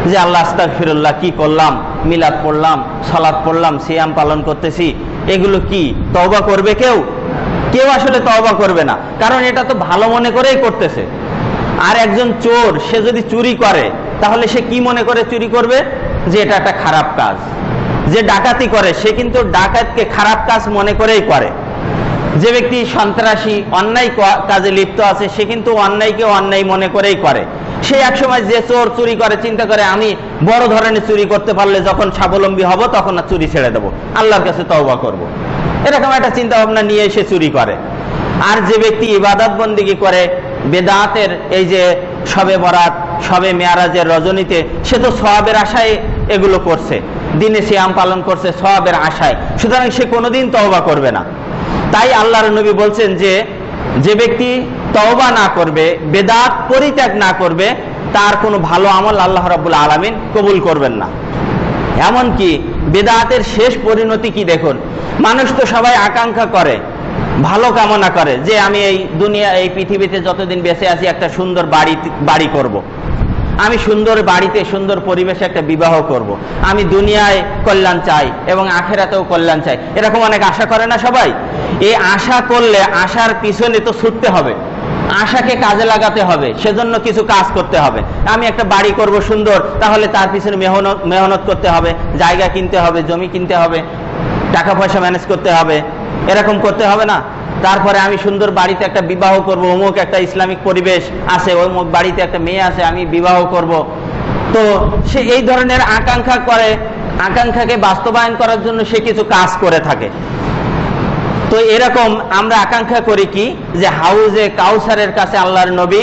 যে আল্লাহ আস্তাগফিরুল্লাহ, কি করলাম, মিলাদ পড়লাম, সালাত পড়লাম, সিয়াম পালন করতেছি, এগুলো কি তওবা করবে? কেউ আসলে তওবা করবে না, কারণ এটা তো ভালো মনে করেই করতেছে। আর একজন চোর, সে যদি চুরি করে তাহলে সে কি মনে করে চুরি করবে? যে এটা একটা খারাপ কাজ। যে ডাকাতি করে সে কিন্তু ডাকাতকে খারাপ কাজ মনে করেই করে। যে ব্যক্তি সন্ত্রাসী, অন্যায় কাজে লিপ্ত আছে, সে কিন্তু অন্যায়কে অন্যায় মনে করেই করে। সে একসময় যে চোর চুরি করে চিন্তা করে আমি বড় ধরনের চুরি করতে পারলে যখন স্বাবলম্বী হব তখন না চুরি ছেড়ে দেবো, আল্লাহর কাছে তওবা করব, এরকম একটা চিন্তা ভাবনা নিয়ে সে চুরি করে। আর যে ব্যক্তি ইবাদত বন্দেগী করে বেদাতের, এই যে শবে বরাত, শবে মেয়ারাজের রজনীতে, সে তো সওয়াবের আশায় এগুলো করছে, দিনে সিয়াম পালন করছে সওয়াবের আশায়, সুতরাং সে কোনোদিন তওবা করবে না। তাই আল্লাহর নবী বলছেন যে যে ব্যক্তি তওবা না করবে, বেদাত পরিত্যাগ না করবে, তার কোনো ভালো আমল আল্লাহ রাব্বুল আলামিন কবুল করবেন না। এমনকি বেদাতের শেষ পরিণতি কি দেখুন, মানুষ তো সবাই আকাঙ্ক্ষা করে, ভালো কামনা করে যে আমি এই দুনিয়া, এই পৃথিবীতে যতদিন বেঁচে আছি একটা সুন্দর বাড়ি করব, আমি সুন্দর বাড়িতে সুন্দর পরিবেশে একটা বিবাহ করব, আমি দুনিয়ায় কল্যাণ চাই এবং আখেরাতেও কল্যাণ চাই, এরকম অনেক আশা করে না সবাই? এই আশা করলে আশার পিছনে তো ছুটতে হবে, আশাকে কাজে লাগাতে হবে, সেজন্য কিছু কাজ করতে হবে। আমি একটা বাড়ি করব সুন্দর, তাহলে তার পিছনে মেহনত করতে হবে, জায়গা কিনতে হবে, জমি কিনতে হবে, টাকা পয়সা ম্যানেজ করতে হবে, এরকম করতে হবে না? তারপরে আমি সুন্দর বাড়িতে একটা বিবাহ করব, অমুক একটা ইসলামিক পরিবেশ আছে, অমুক বাড়িতে একটা মেয়ে আছে, আমি বিবাহ করব। তো সে এই ধরনের আকাঙ্ক্ষা করে, আকাঙ্ক্ষাকে বাস্তবায়ন করার জন্য সে কিছু কাজ করে থাকে। তো এরকম আমরা আকাঙ্ক্ষা করি কি, যে হাউজে কাউসারের কাছে আল্লাহর নবী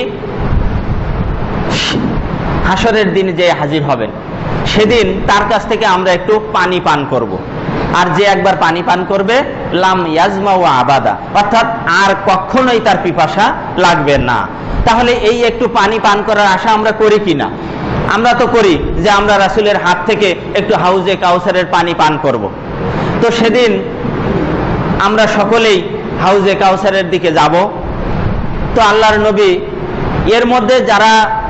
হাসরের দিন যে হাজির হবেন, সেদিন তার কাছ থেকে আমরা একটু পানি পান করব। আর যে একবার পানি পান করবে, লাম ইয়াজমা ওয়া আবাদা, অর্থাৎ আর কখনোই তার পিপাসা লাগবে না। তাহলে এই একটু পানি পান করার আশা আমরা করি কিনা? আমরা তো করি যে আমরা রাসূলের হাত থেকে একটু হাউজে কাউসারের পানি পান করব। তো সেদিন আমরা সকলেই হাউজে কাউসারের দিকে যাব। তো আল্লাহর নবী, এর মধ্যে যারা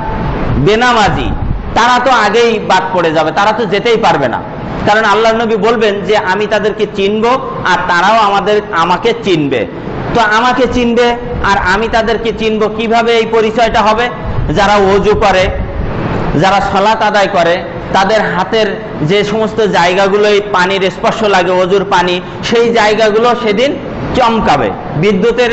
বেনামাজি তারা তো আগেই বাদ পড়ে যাবে, তারা তো যেতেই পারবে না, কারণ আল্লাহর নবী বলবেন যে আমি তাদেরকে চিনব আর তারাও আমাকে চিনবে। তো আমাকে চিনবে আর আমি তাদেরকে চিনব কিভাবে? এই পরিচয়টা হবে যারা ওযু করে, যারা সালাত আদায় করে, তাদের হাতের যে সমস্ত জায়গাগুলোই পানির স্পর্শ লাগে, ওযুর পানি, সেই জায়গাগুলো সেদিন চমকাবে, বিদ্যুতের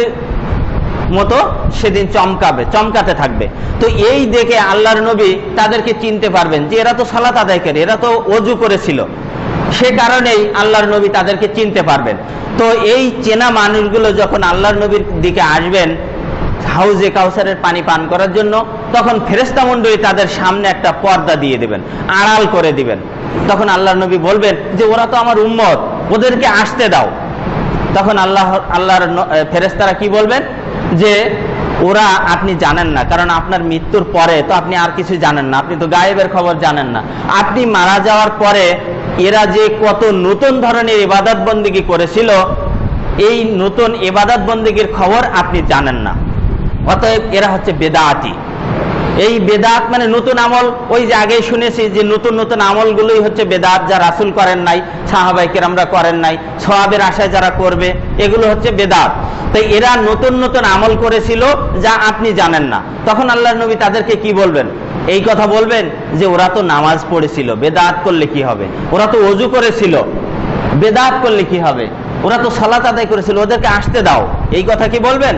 মতো সেদিন চমকাতে থাকবে। তো এই দেখে আল্লাহর নবী তাদেরকে চিনতে পারবেন যে এরা তো সালাত আদায় করে, এরা তো ওযু করেছিল, সে কারণেই আল্লাহর নবী তাদেরকে চিনতে পারবেন। তো এই চেনা মানুষগুলো যখন আল্লাহর নবীর দিকে আসবেন হাউজে কাউসারের পানি পান করার জন্য, তখন ফেরেশতা মণ্ডলী তাদের সামনে একটা পর্দা দিয়ে দিবেন, আড়াল করে দিবেন। তখন আল্লাহর নবী বলবেন যে ওরা তো আমার উম্মত, ওদেরকে আসতে দাও। তখন আল্লাহর ফেরেশতারা কি বলবেন? যে ওরা আপনি জানেন না, কারণ আপনার মৃত্যুর পরে তো আপনি আর কিছু জানেন না, আপনি তো গায়েবের খবর জানেন না। আপনি মারা যাওয়ার পরে এরা যে কত নতুন ধরনের ইবাদত বন্দেগী করেছিল, এই নতুন ইবাদত বন্দেগীর খবর আপনি জানেন না। অতএব এরা হচ্ছে বেদাতি। এই বেদাত মানে নতুন আমল, ওই যে আগেই শুনেছি যে নতুন নতুন আমলগুলোই হচ্ছে বেদাত, যা রাসূল করেন নাই, সাহাবায়ে কেরামরা করেন নাই, সওয়াবের আশায় যারা করবে, এগুলো হচ্ছে বেদাত। তাই এরা নতুন নতুন আমল করেছিল যা আপনি জানেন না। তখন আল্লাহর নবী তাদেরকে কি বলবেন? এই কথা বলবেন যে ওরা তো নামাজ পড়েছিল, বেদাত করলে কি হবে? ওরা তো ওযু করেছিল, বেদাত করলে কি হবে? ওরা তো সালাত আদায় করেছিল, ওদেরকে আসতে দাও, এই কথা কি বলবেন?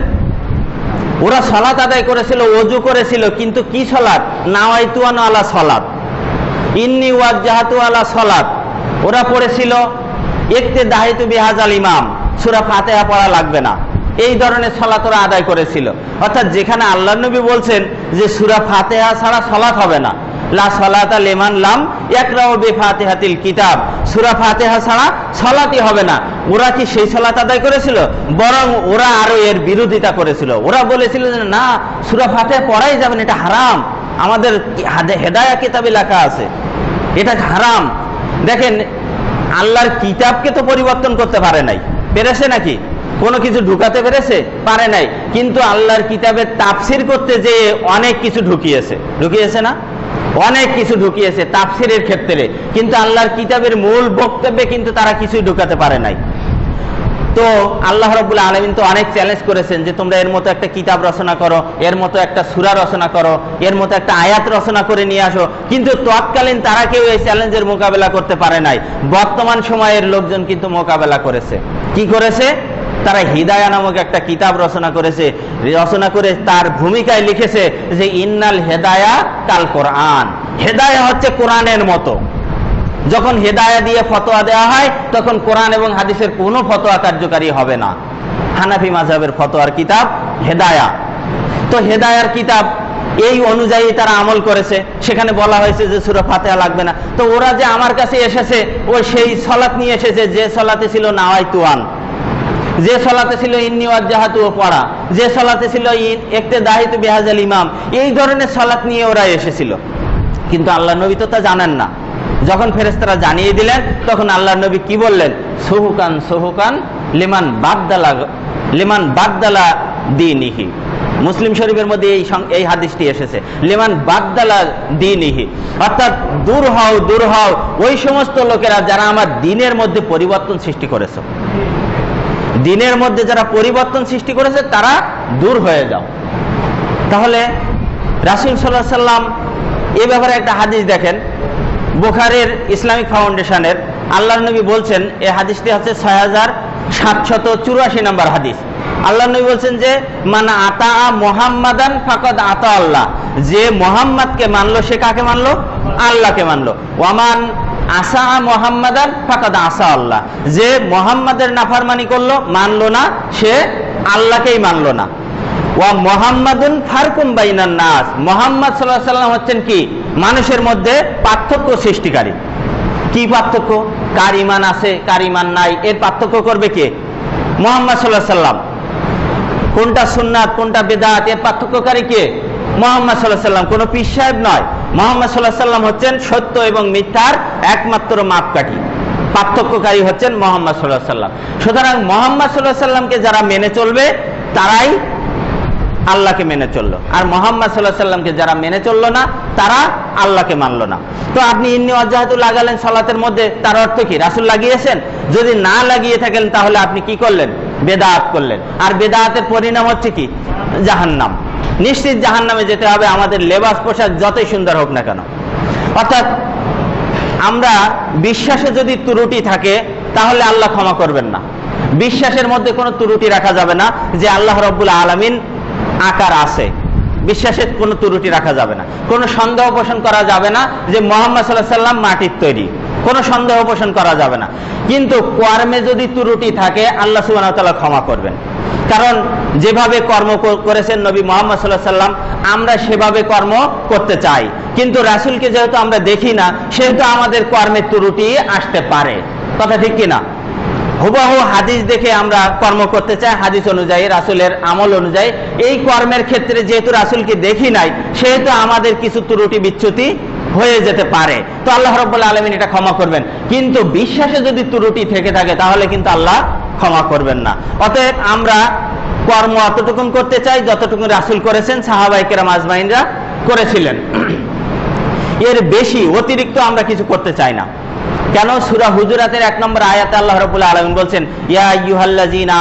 ওরা সালাত আদায় করেছিল, ওযু করেছিল, কিন্তু কি সালাত? নাওয়াইতু আলা সালাত, ইন্নী ওয়াজ্জাহাতু আলা সালাত। ওরা পড়েছিল ইক্তেদাহিতু বিহাজাল ইমাম, সূরা ফাতিহা পড়া লাগবে না, এই ধরনের সালাত ওরা আদায় করেছিল। অর্থাৎ যেখানে আল্লাহর নবী বলছেন যে সূরা ফাতিহা ছাড়া সালাত হবে না, লা সালাতা লিমান লাম ইয়াকরাউ বিফাতিহাতিল কিতাব, সূরা ফাতিহা ছাড়া সালাতই হবে না। ওরা কি সেই সালাত আদায় করেছিল? বরং ওরা আরো এর বিরোধিতা করেছিল। ওরা বলেছিল যে না, সূরা ফাতিহা পড়াই যাবে না, এটা হারাম, আমাদের হেদায়া কিতাবে লেখা আছে, এটা হারাম। দেখেন, আল্লাহর কিতাবকে তো পরিবর্তন করতে পারে নাই, পেরেছে নাকি? কোনো কিছু ঢুকাতে পেরেছে? পারে নাই। কিন্তু আল্লাহর কিতাবের তাফসির করতে যে অনেক কিছু ঢুকিয়েছে না? অনেক কিছু ঢুকিয়েছে তাফসিরের ক্ষেত্রে, কিন্তু আল্লাহর কিতাবের মূল বক্তব্যে কিন্তু তারা কিছুই ঢুকাতে পারে নাই। তো আল্লাহ রাব্বুল আলামিন তো অনেক চ্যালেঞ্জ করেছেন যে তোমরা এর মতো একটা কিতাব রচনা করো, এর মতো একটা সূরা রচনা করো, এর মতো একটা আয়াত রচনা করে নিয়ে আসো, কিন্তু তৎকালীন তারা কেউ এই চ্যালেঞ্জের মোকাবেলা করতে পারে নাই। বর্তমান সময়ের লোকজন কিন্তু মোকাবেলা করেছে। কি করেছে? তারা হিদায়া নামক একটা কিতাব রচনা করেছে, রচনা করে তার ভূমিকায় লিখেছে যে ইন্নাল হেদায়া কাল কোরআন, হেদায়া হচ্ছে কোরআনের মতো। যখন হেদায়া দিয়ে ফতোয়া দেওয়া হয় তখন কোরআন এবং হাদিসের কোনো ফতোয়া কার্যকারী হবে না। হানাফি মাযহাবের ফতোয়ার কিতাব হেদায়া। তো হেদায়ার কিতাব এই অনুযায়ী তারা আমল করেছে। সেখানে বলা হয়েছে যে সূরা ফাতিহা লাগবে না। তো ওরা যে আমার কাছে এসেছে ও সেই সালাত নিয়ে এসেছে যে সালাতে ছিল নাওয়াইতু আন, যে সালাতে ছিল ইন্নী ওয়াজ্জাহাতু পড়া, যে সালাতে ছিল ইক্তেদাইতু বিহাজাল ইমাম, এই ধরনের সালাত নিয়ে ওরা এসেছিল। কিন্তু আল্লাহ নবী তো তা জানেন না। যখন ফেরেশতারা জানিয়ে দিলেন তখন আল্লাহ নবী কি বললেন? সুহুকান সুহুকান লিমান বাদদালা দীনিহি। মুসলিম শরীফের মধ্যে এই হাদিসটি এসেছে, লিমান বাদদালা দীনিহি, অর্থাৎ দূর হও ওই সমস্ত লোকেরা যারা আমার দ্বীনের মধ্যে পরিবর্তন সৃষ্টি করেছে। দ্বীনের মধ্যে যারা পরিবর্তন সৃষ্টি করেছে তারা দূর হয়ে যাও। তাহলে রাসূল সাল্লাল্লাহু আলাইহি সাল্লাম এই ব্যাপারে একটা হাদিস দেখেন, বুখারীর ইসলামিক ফাউন্ডেশনের আল্লাহর নবী বলছেন, এই হাদিসটি হচ্ছে 6784 নম্বর হাদিস। আল্লাহর নবী বলছেন যে মান আতা মুহাম্মাদান ফাকাদ আতা আল্লাহ, যে মুহাম্মদকে মানলো সে কাকে মানলো? আল্লাহকে মানলো। ওয়ামান আসা মুহাম্মাদান ফাকাদ আসা আল্লাহ, যে মুহাম্মাদের নাফরমানি করলো, মানলো না, সে আল্লাহকেই মানলো না। ওয়া মুহাম্মাদুন ফারকুম বাইনান নাস, মুহাম্মদ সাল্লাল্লাহু আলাইহি সাল্লাম হচ্ছেন কি? মানুষের মধ্যে পার্থক্য সৃষ্টিকারী। কি পার্থক্য? কার ঈমান আছে কার ঈমান নাই এর পার্থক্য করবে কে? মুহাম্মদ সাল্লাল্লাহু আলাইহি সাল্লাম। কোনটা সুন্নাত কোনটা বিদআত এর পার্থক্যকারী কে? মুহাম্মদ সাল্লাল্লাহু আলাইহি সাল্লাম, কোনো পীর সাহেব নয়। মুহাম্মদ সাল্লাল্লাহু আলাইহি সাল্লাম হচ্ছেন সত্য এবং মিথ্যার একমাত্র মাপকাঠি, পার্থক্যকারী হচ্ছেন মুহাম্মদ সাল্লাল্লাহু আলাইহি সাল্লাম। সুতরাং মুহাম্মদ সাল্লাল্লাহু আলাইহি সাল্লামকে যারা মেনে চলবে তারাই আল্লাহকে মেনে চললো, আর মুহাম্মদ সাল্লাল্লাহু আলাইহি সাল্লামকে যারা মেনে চললো না তারা আল্লাহকে মানলো না। তো আপনি ইন্নী ওয়াজ্জাহাতু লাগালেন সালাতের মধ্যে, তার অর্থ কি? রাসূল লাগিয়েছেন? যদি না লাগিয়ে থাকেন তাহলে আপনি কি করলেন? বেদাত করলেন। আর বেদাতের পরিণাম হচ্ছে কি? জাহান্নাম। নিশ্চিত জাহান্নামে যেতে হবে, আমাদের লেবাস পোশাক যতই সুন্দর হোক না কেন। অর্থাৎ আমরা বিশ্বাসে যদি ত্রুটি থাকে তাহলে আল্লাহ ক্ষমা করবেন না। বিশ্বাসের মধ্যে কোনো ত্রুটি রাখা যাবে না যে আল্লাহ রাব্বুল আলামিন আকার আছে, বিশ্বাসের কোনো ত্রুটি রাখা যাবে না। কোনো সন্দেহ পোষণ করা যাবে না যে মুহাম্মদ সাল্লাল্লাহু আলাইহি সাল্লাম মাটির তৈরি, কোনো সন্দেহ পোষণ করা যাবে না। কিন্তু কর্মে যদি ত্রুটি থাকে আল্লাহ সুবহানাহু ওয়া তাআলা ক্ষমা করবেন। কারণ যেভাবে কর্ম করেছেন নবী মুহাম্মদ সাল্লাল্লাহু আলাইহি সাল্লাম, আমরা সেভাবে কর্ম করতে চাই, কিন্তু রাসূলকে যেহেতু আমরা দেখি না সেহেতু আমাদের কর্মের ত্রুটি আসতে পারে। কথা ঠিক কিনা? হুবহু হাদিস দেখে আমরা কর্ম করতে চাই, হাদিস অনুযায়ী রাসূলের আমল অনুযায়ী। এই কর্মের ক্ষেত্রে যেহেতু রাসূলকে দেখি নাই সেহেতু আমাদের কিছু ত্রুটি বিচ্যুতি হয়ে যেতে পারে। তো আল্লাহ রাব্বুল আলামিন এটা ক্ষমা করবেন, কিন্তু বিশ্বাসে যদি ত্রুটি থেকে থাকে তাহলে কিন্তু আল্লাহ ক্ষমা করবেন না। অতএব আমরা কর্ম অতটুকুন করতে চাই যতটুকু রাসূল করেছেন, সাহাবায়ে কেরাম আজমাইনরা করেছিলেন। এর বেশি অতিরিক্ত আমরা কিছু করতে চাই না। কেন? সূরা হুজুরাতের 1 নম্বর আয়াতে আল্লাহ রাব্বুল আলামিন বলছেন ইয়া আইয়ুহাল্লাযীনা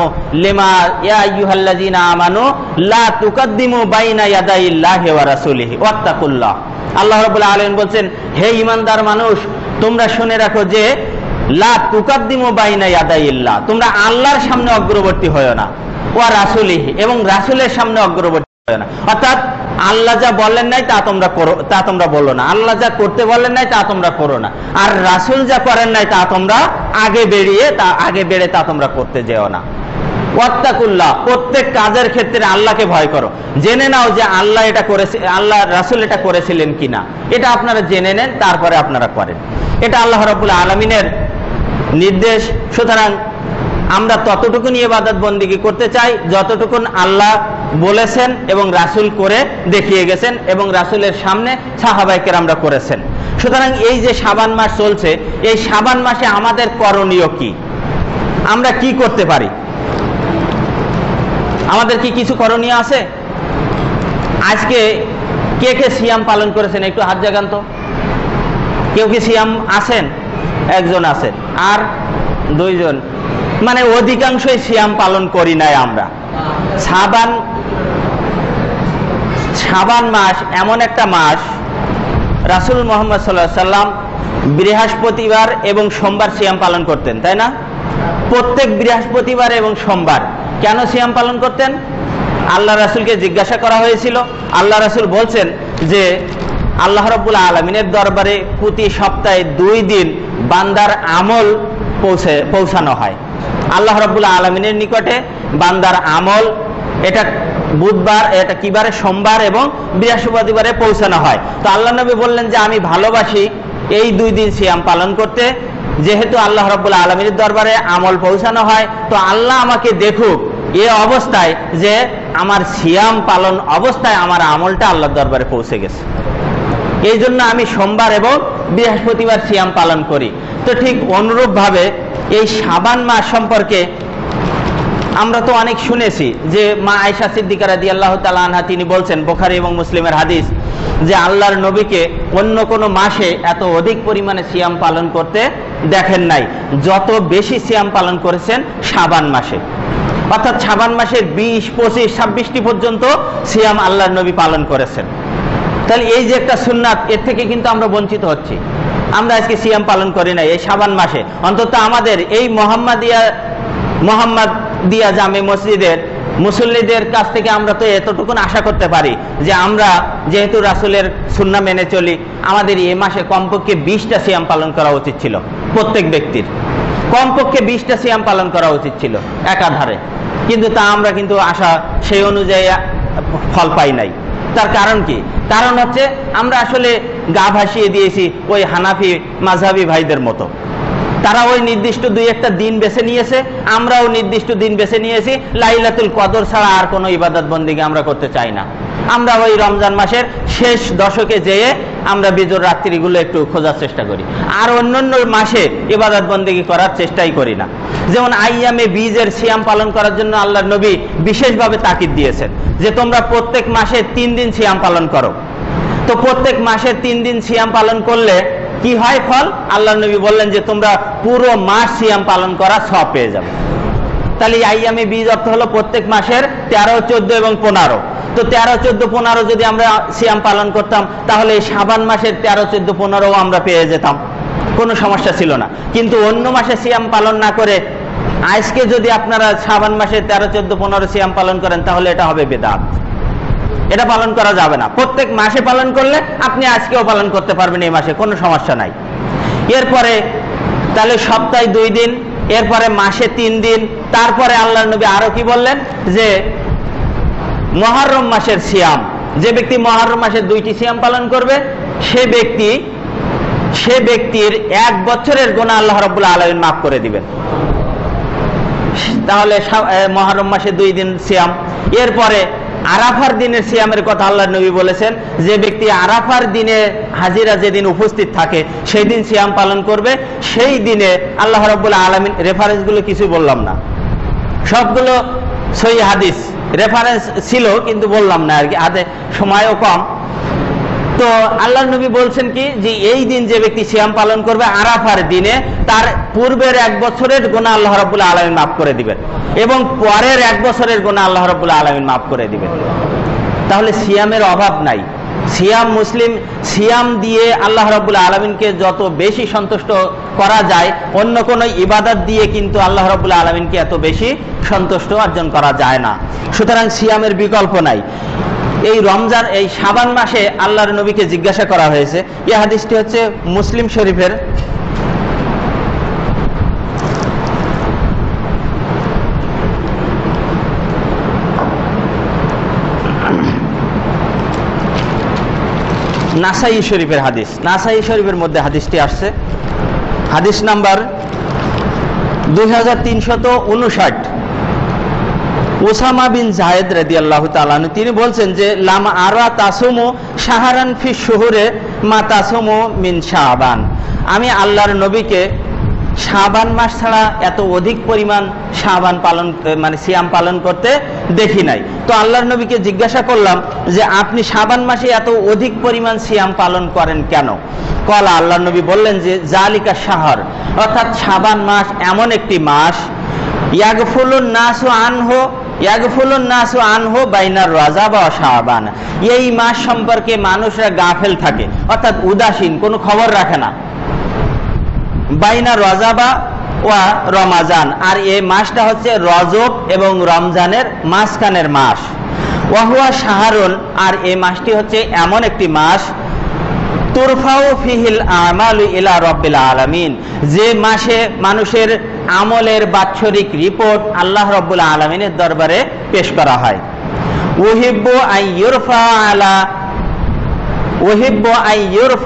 আমানু লা তুকাদ্দিমু বাইনা ইয়াদাইল্লাহি ওয়া রাসূলিহি ওয়াত্তাকুল্লাহ। আল্লাহ রাব্বুল আলামিন বলছেন, হে ঈমানদার মানুষ, তোমরা শুনে রাখো যে লা তুকাদ্দিমু বাইনা ইয়াদাইল্লাহ, তোমরা আল্লাহর সামনে অগ্রবর্তী হয়ো না, ওয়া রাসূলিহি, এবং রাসূলের সামনে অগ্রবর্তী হয়ো না। অর্থাৎ আল্লাহ যা বললেন নাই তা তোমরা করো, তা তোমরা বলো না। আল্লাহ যা করতে বললেন নাই তা তোমরা করো না, আর রাসূল যা করেন নাই তা তোমরা আগে বেড়ে তা তোমরা করতে যেও না। ওয়াত্তাকুল্লাহ, প্রত্যেক কাজের ক্ষেত্রে আল্লাহকে ভয় করো। জেনে নাও যে আল্লাহ এটা করেছে, আল্লাহ রাসূল এটা করেছিলেন কিনা, এটা আপনারা জেনে নেন, তারপরে আপনারা করেন। এটা আল্লাহ রাব্বুল আলামিনের নির্দেশ। সুতরাং আমরা ততটুকুন ইবাদত বন্দেগী করতে চাই যতটুকুন আল্লাহ বলেছেন এবং রাসূল করে দেখিয়ে গেছেন এবং রাসূলের সামনে সাহাবায়ে কেরামরা করেছেন। সুতরাং এই যে শাবান মাস চলছে, এই শাবান মাসে আমাদের করণীয় কি? আমরা কি করতে পারি? আমাদের কি কিছু করণীয় আছে? আজকে কে কে সিয়াম পালন করেছেন একটু হাত জাগান তো। কেউ কি সিয়াম আছেন? একজন আছেন, আর দুইজন, মানে অধিকাংশই সিয়াম পালন করি নাই আমরা। শাবান মাস এমন একটা মাস, রাসূল মুহাম্মদ সাল্লাল্লাহু আলাইহি সাল্লাম বৃহস্পতিবার এবং সোমবার সিয়াম পালন করতেন, তাই না? প্রত্যেক বৃহস্পতিবার এবং সোমবার। কেন সিয়াম পালন করতেন? আল্লাহ রাসূলকে জিজ্ঞাসা করা হয়েছিল। আল্লাহ রাসূল বলছেন যে আল্লাহ রাব্বুল আলামিনের দরবারে প্রতি সপ্তাহে 2 দিন বান্দার আমল পৌঁছানো হয়। আল্লাহ রাব্বুল আলামিনের নিকটে বান্দার আমল, এটা বুধবার, এটা কিবারে, সোমবার এবং বৃহস্পতিবারে পৌঁছানো হয়। তো আল্লাহ নবী বললেন যে আমি ভালোবাসি এই 2 দিন সিয়াম পালন করতে, যেহেতু আল্লাহ রাব্বুল আলামিনের দরবারে আমল পৌঁছানো হয়, তো আল্লাহ আমাকে দেখুক এ অবস্থায় যে আমার সিয়াম পালন অবস্থায় আমার আমলটা আল্লাহর দরবারে পৌঁছে গেছে। এই জন্য আমি সোমবার এবং বৃহস্পতিবার সিয়াম পালন করি। তো ঠিক অনুরূপভাবে এই শাবান মাস সম্পর্কে আমরা তো অনেক শুনেছি যে মা আয়েশা সিদ্দিকা রাদিয়াল্লাহু তাআলা আনহা তিনি বলছেন, বুখারী এবং মুসলিমের হাদিস, যে আল্লাহর নবীকে অন্য কোনো মাসে এত অধিক পরিমাণে সিয়াম পালন করতে দেখেন নাই যত বেশি সিয়াম পালন করেছেন শাবান মাসে। অর্থাৎ শাবান মাসের 20, 25, 26টি পর্যন্ত সিয়াম আল্লাহর নবী পালন করেছেন। তাহলে এই যে একটা সুন্নাত, এর থেকে কিন্তু আমরা বঞ্চিত হচ্ছি। আমরা আজকে সিয়াম পালন করি না এই শাবান মাসে। অন্তত আমাদের এই মোহাম্মদিয়া জামে মসজিদের মুসল্লিদের কাছ থেকে আমরা তো এতটুকু আশা করতে পারি যে আমরা যেহেতু রাসূলের সুন্নাহ মেনে চলি, আমাদের এই মাসে কমপক্ষে 20টা সিয়াম পালন করা উচিত ছিল। প্রত্যেক ব্যক্তির কমপক্ষে 20টা সিয়াম পালন করা উচিত ছিল একাধারে, কিন্তু তা আমরা কিন্তু আশা সেই অনুযায়ী ফল পাই নাই। তার কারণ কি? কারণ হচ্ছে আমরা আসলে গা ভাসিয়ে দিয়েছি ওই হানাফি মাযহাবী ভাইদের মতো। তারা ওই নির্দিষ্ট 2-1টা দিন বেছে নিয়েছে, আমরাও নির্দিষ্ট দিন বেছে নিয়েছি। লাইলাতুল কদর ছাড়া আর কোনো ইবাদত বন্দেগী আমরা করতে চাই না। আমরা ওই রমজান মাসের শেষ দশকে যেয়ে আমরা বিজোর রাত্রিগুলো একটু খোঁজার চেষ্টা করি, আর অন্যান্য মাসে ইবাদত বন্দেগী করার চেষ্টাই করি না। যেমন আইয়ামে বীজের সিয়াম পালন করার জন্য আল্লাহর নবী বিশেষভাবে তাকিদ দিয়েছেন যে তোমরা প্রত্যেক মাসে 3 দিন সিয়াম পালন করো। তো প্রত্যেক মাসে 3 দিন সিয়াম পালন করলে কি হয় ফল? আল্লাহর নবী বললেন যে তোমরা পুরো মাস সিয়াম পালন করা সওয়াব পেয়ে যাবে। তাহলে আইয়ামে বীজ অর্থ হলো প্রত্যেক মাসের 13, 14 এবং 15। তো 13, 14, 15 যদি আমরা সিয়াম পালন করতাম তাহলে শাবান মাসের 13, 14, 15ও আমরা পেয়ে যেতাম, কোনো সমস্যা ছিল না। কিন্তু অন্য মাসে সিয়াম পালন না করে আজকে যদি আপনারা শাবান মাসের 13, 14, 15 সিয়াম পালন করেন তাহলে এটা হবে বিদআত। এটা পালন করা যাবে না। প্রত্যেক মাসে পালন করলে আপনি আজকেও পালন করতে পারবেন, এই মাসে কোনো সমস্যা নাই। এরপরে তাহলে সপ্তাহে 2 দিন, এরপরে মাসে 3 দিন। তারপরে আল্লাহর নবী আরো কি বললেন যে মুহররম মাসের সিয়াম, যে ব্যক্তি মুহররম মাসের 2টি সিয়াম পালন করবে সে ব্যক্তির 1 বছরের গুনাহ আল্লাহ রাব্বুল আলামিন মাফ করে দিবেন। তাহলে মুহররম মাসে 2 দিন সিয়াম। এরপরে আরাফার দিনের সিয়ামের কথা আল্লাহর নবী বলেছেন, যে ব্যক্তি আরাফার দিনে হাজিরা যেদিন উপস্থিত থাকে সেই দিন সিয়াম পালন করবে, সেই দিনে আল্লাহ রাব্বুল আলামিন, রেফারেন্সগুলো কিছু বললাম না, সবগুলো সহিহ হাদিস রেফারেন্স ছিল কিন্তু বললাম না আর কি, হাতে সময়ও কম। তো আল্লাহর নবী বলছেন কি যে এই দিন যে ব্যক্তি সিয়াম পালন করবে আরাফার দিনে, তার পূর্বের 1 বছরের গুনাহ আল্লাহ রাব্বুল আলামিন মাফ করে দিবেন এবং পরের 1 বছরের গুনাহ আল্লাহ রাব্বুল আলামিন মাফ করে দিবেন। তাহলে সিয়ামের অভাব নাই। সিয়াম দিয়ে আল্লাহ রাব্বুল আলামিনকে যত বেশি সন্তুষ্ট করা যায়, অন্য কোন ইবাদত দিয়ে কিন্তু আল্লাহ রাব্বুল আলামিনকে এত বেশি সন্তুষ্ট অর্জন করা যায় না। সুতরাং সিয়ামের বিকল্প নাই। এই রমজান, এই শাবান মাসে আল্লাহর নবীকে জিজ্ঞাসা করা হয়েছে। এই হাদিসটি হচ্ছে মুসলিম শরীফের নাসাই শরীফের হাদিস। নাসাই শরীফের মধ্যে হাদিসটি আসছে, হাদিস নাম্বার 2359। ওসামা বিন জায়েদ রাদিয়াল্লাহু তাআলা আনহু তিনি বলছেন যে লাম আরা তাসুমু শাহরান ফি শুহুরে মা তাসুমু মিন শাবান। আমি আল্লাহর নবীকে শাবান মাস ছাড়া এত অধিক পরিমাণ শাবান পালন মানে সিয়াম পালন করতে দেখি নাই। তো আল্লাহর নবীকে জিজ্ঞাসা করলাম যে আপনি শাবান মাসে এত অধিক পরিমাণ সিয়াম পালন করেন কেন? কলা, আল্লাহর নবী বললেন যে জালিকা শাহর, অর্থাৎ শাবান মাস এমন একটি মাস ইয়াগফুলুন নাসু আনহু বাইনার রজব ওয়া শাবান, এই মাস সম্পর্কে মানুষরা গাফেল থাকে, অর্থাৎ উদাসীন, কোনো খবর রাখে না। বাইনা রজাবা ওয়া রমাজান, আর এই মাসটা হচ্ছে রজব এবং রমজানের মাঝখানের মাস। ওয়াহুয়া শাহরুন, আর এই মাসটি হচ্ছে এমন একটি মাস তুরফাউ ফিহিল আমালু ইলা রাব্বিল আলামিন, যে মাসে মানুষের আমলের বাৎসরিক রিপোর্ট আল্লাহ রাব্বুল আলামিনের দরবারে পেশ করা হয়। উহিব্বু আন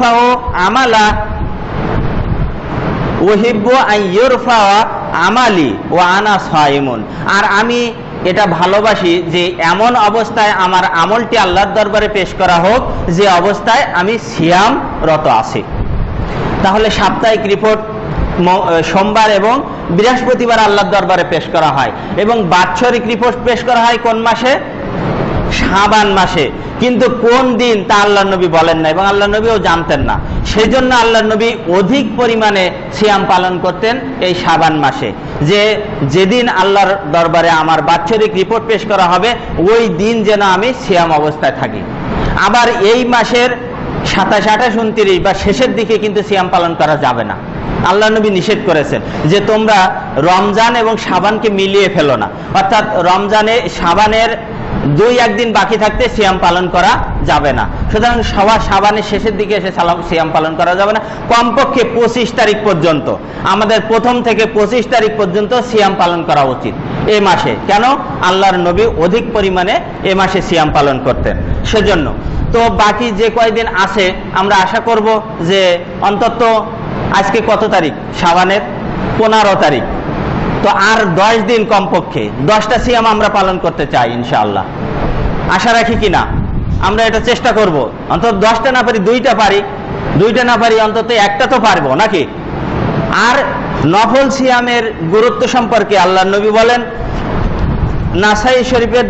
ইউরফা আমালি ওয়া আনা সাইমুন, আর আমি এটা ভালোবাসি যে এমন অবস্থায় আমার আমলটি আল্লাহর দরবারে পেশ করা হোক যে অবস্থায় আমি সিয়ামরত আছি। তাহলে সাপ্তাহিক রিপোর্ট সোমবার এবং বৃহস্পতিবার আল্লাহর দরবারে পেশ করা হয়, এবং বাৎসরিক রিপোর্ট পেশ করা হয় কোন মাসে? শাবান মাসে। কিন্তু কোন দিন তা আল্লাহর নবী বলেন না, এবং আল্লাহর নবীও জানতেন না। সেই জন্য আল্লাহর নবী অধিক পরিমাণে সিয়াম পালন করতেন এই শাবান মাসে, যে যেদিন আল্লাহর দরবারে আমার বাৎসরিক রিপোর্ট পেশ করা হবে ওই দিন যেন আমি সিয়াম অবস্থায় থাকি। আবার এই মাসের 27, 28, 29 বা শেষের দিকে কিন্তু সিয়াম পালন করা যাবে না। আল্লাহ নবী নিষেধ করেছেন যে তোমরা রমজান এবং শাবানকে মিলিয়ে ফেলো না, অর্থাৎ রমজানে শাবানের 2-1 দিন বাকি থাকতে সিয়াম পালন করা যাবে না। সুতরাং শাবানের শেষের দিকে এসে সিয়াম পালন করা যাবে না। কমপক্ষে 25 তারিখ পর্যন্ত, আমাদের 1 থেকে 25 তারিখ পর্যন্ত সিয়াম পালন করা উচিত এই মাসে। কেন? আল্লাহর নবী অধিক পরিমাণে এ মাসে সিয়াম পালন করতেন, সেজন্য। তো বাকি যে কয়দিন আছে আমরা আশা করব যে অন্তত আজকে কত তারিখ? শাবানের 15 তারিখ। তো আর 10 দিন, কমপক্ষে 10টা সিয়াম আমরা পালন করতে চাই ইনশাআল্লাহ। আশা রাখি কিনা? আমরা এটা চেষ্টা করব। অন্তত 10টা না পারি 2টা পারি, 2টা না পারি অন্তত একটা তো পারবো নাকি? আর নফল সিয়ামের গুরুত্ব সম্পর্কে আল্লাহর নবী বলেন, নাসাই শরীফের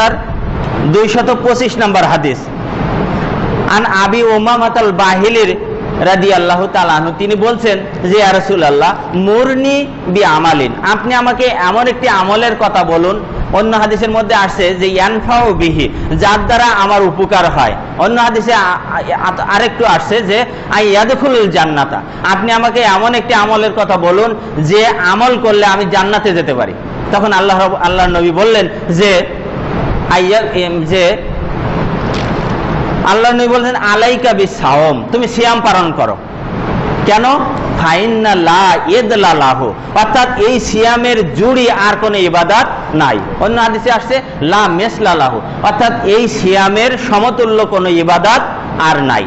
2225 নম্বর হাদিস, আন আবি উমামাহ আল বাহিলির রাদিয়াল্লাহু তাআলা আনহু, তিনি বলছেন যে ইয়া রাসূলুল্লাহ মুরনি বি আমালিন, আপনি আমাকে এমন একটি আমলের কথা বলুন। অন্য হাদিসের মধ্যে আসছে যে ইয়ানফাউ বিহি, যার দ্বারা আমার উপকার হয়। অন্য হাদিসে আরেকটু আসছে যে আইয়াদখুলুল জান্নাতা, আপনি আমাকে এমন একটি আমলের কথা বলুন যে আমল করলে আমি জান্নাতে যেতে পারি। তখন আল্লাহর নবী বললেন যে আল্লাহ নবী বলছেন আলাইকা বিসাওম, তুমি সিয়াম পালন করো। কেন? ফাইন্না লা ইদলা লাহু, অর্থাৎ এই সিয়ামের জুড়ি আর কোনো ইবাদত নাই। অন্য হাদিসে আসছে লা মিসলা লাহু, অর্থাৎ এই সিয়ামের সমতুল্য কোনো ইবাদত আর নাই।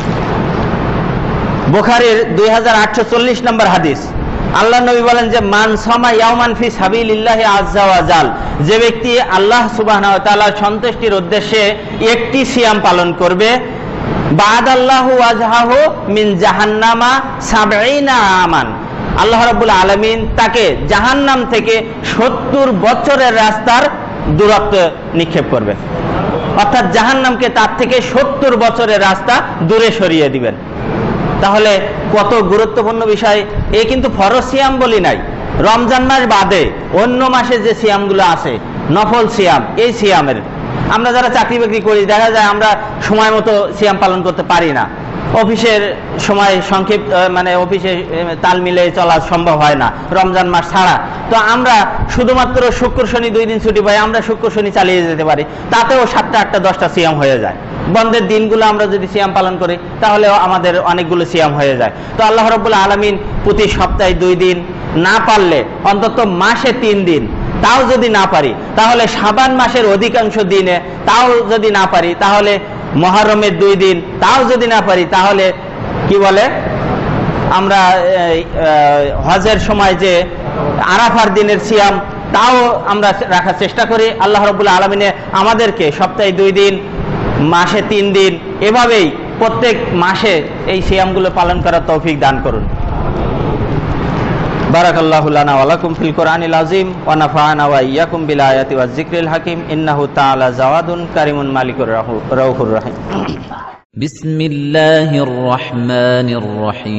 বুখারীর 2840 নম্বর হাদিস, আল্লাহ নবী বলেন যে মান সামা ইয়াওমান ফি সাবিলিল্লাহি আযজা ওয়া জাল, যে ব্যক্তি আল্লাহ সুবহানাহু ওয়া তাআলার সন্তুষ্টির উদ্দেশ্যে একটি সিয়াম পালন করবে, বাদাল্লাহু ওয়াজহাহু মিন জাহান্নামা 70 আমান, আল্লাহ রাব্বুল আলামিন তাকে জাহান্নাম থেকে 70 বছরের রাস্তার দূরত্ব নিক্ষেপ করবে। অর্থাৎ জাহান্নামকে তার থেকে 70 বছরের রাস্তা দূরে সরিয়ে দিবেন। তাহলে কত গুরুত্বপূর্ণ বিষয়। এ কিন্তু ফরজ সিয়াম বলি নাই, রমজান মাস বাদে অন্য মাসে যে সিয়ামগুলো আছে নফল সিয়াম, এই সিয়ামের আমরা যারা চাকরি বাকরি করি দেখা যায় আমরা সময় মতো সিয়াম পালন করতে পারি না। অফিসের সময় সংক্ষিপ্ত, মানে অফিসে তাল মিলে চলা সম্ভব হয় না রমজান মাস ছাড়া। তো আমরা শুধুমাত্র শুক্র শনি 2 দিন ছুটি পাই, আমরা শুক্র শনি চালিয়ে যেতে পারি, তাতেও 7টা 8টা 10টা সিয়াম হয়ে যায়। বন্ধের দিনগুলো আমরা যদি সিয়াম পালন করি তাহলেও আমাদের অনেকগুলো সিয়াম হয়ে যায়। তো আল্লাহ রাব্বুল আলামিন প্রতি সপ্তাহে 2 দিন, না পারলে অন্তত মাসে 3 দিন, তাও যদি না পারি তাহলে শাবান মাসের অধিকাংশ দিনে, তাও যদি না পারি তাহলে মুহররমের 2 দিন, তাও যদি না পারি তাহলে কি বলে আমরা হজের সময় যে আরাফার দিনের সিয়াম, তাও আমরা রাখার চেষ্টা করি। আল্লাহ রাব্বুল আলামিন আমাদেরকে সপ্তাহে 2 দিন, মাসে 3 দিন, এভাবেই প্রত্যেক মাসে এই সিয়ামগুলো পালন করার তৌফিক দান করুন। বারাকাল্লাহু লানা ওয়া লাকুম ফিল কোরআনিল আযীম ওয়া নাফা'ানা ওয়া ইয়্যাকুম বিল আয়াতি ওয়াজ যিকরিল হাকীম ইন্নাহু তাআলা জাওয়াদুন কারীমুন মালিকুর রাউফুর রহিম। বিসমিল্লাহির রহমানির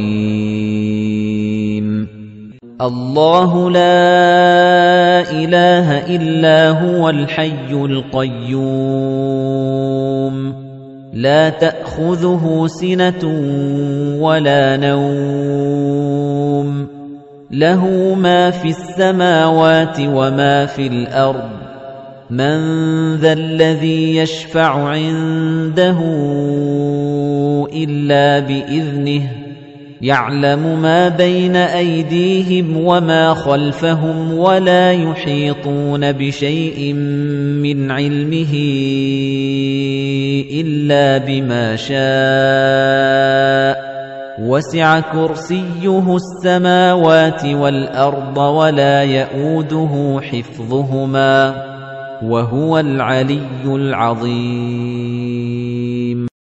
রহিম। আল্লাহু লা ইলাহা ইল্লা হুয়াল হাইয়ুল কাইয়্যুম লা তা'খুযুহু সিনাতুন ওয়া লা নাওম লাহু মা ফিস সামাওয়াতি ওয়া মা ফিল আরদ من ذا الذي يشفع عنده إلا بإذنه يعلم ما بين أيديهم وما خلفهم ولا يحيطون بشيء من علمه إلا بما شاء وسع كرسيه السماوات والأرض ولا يؤوده حفظهما وهو العلي العظيم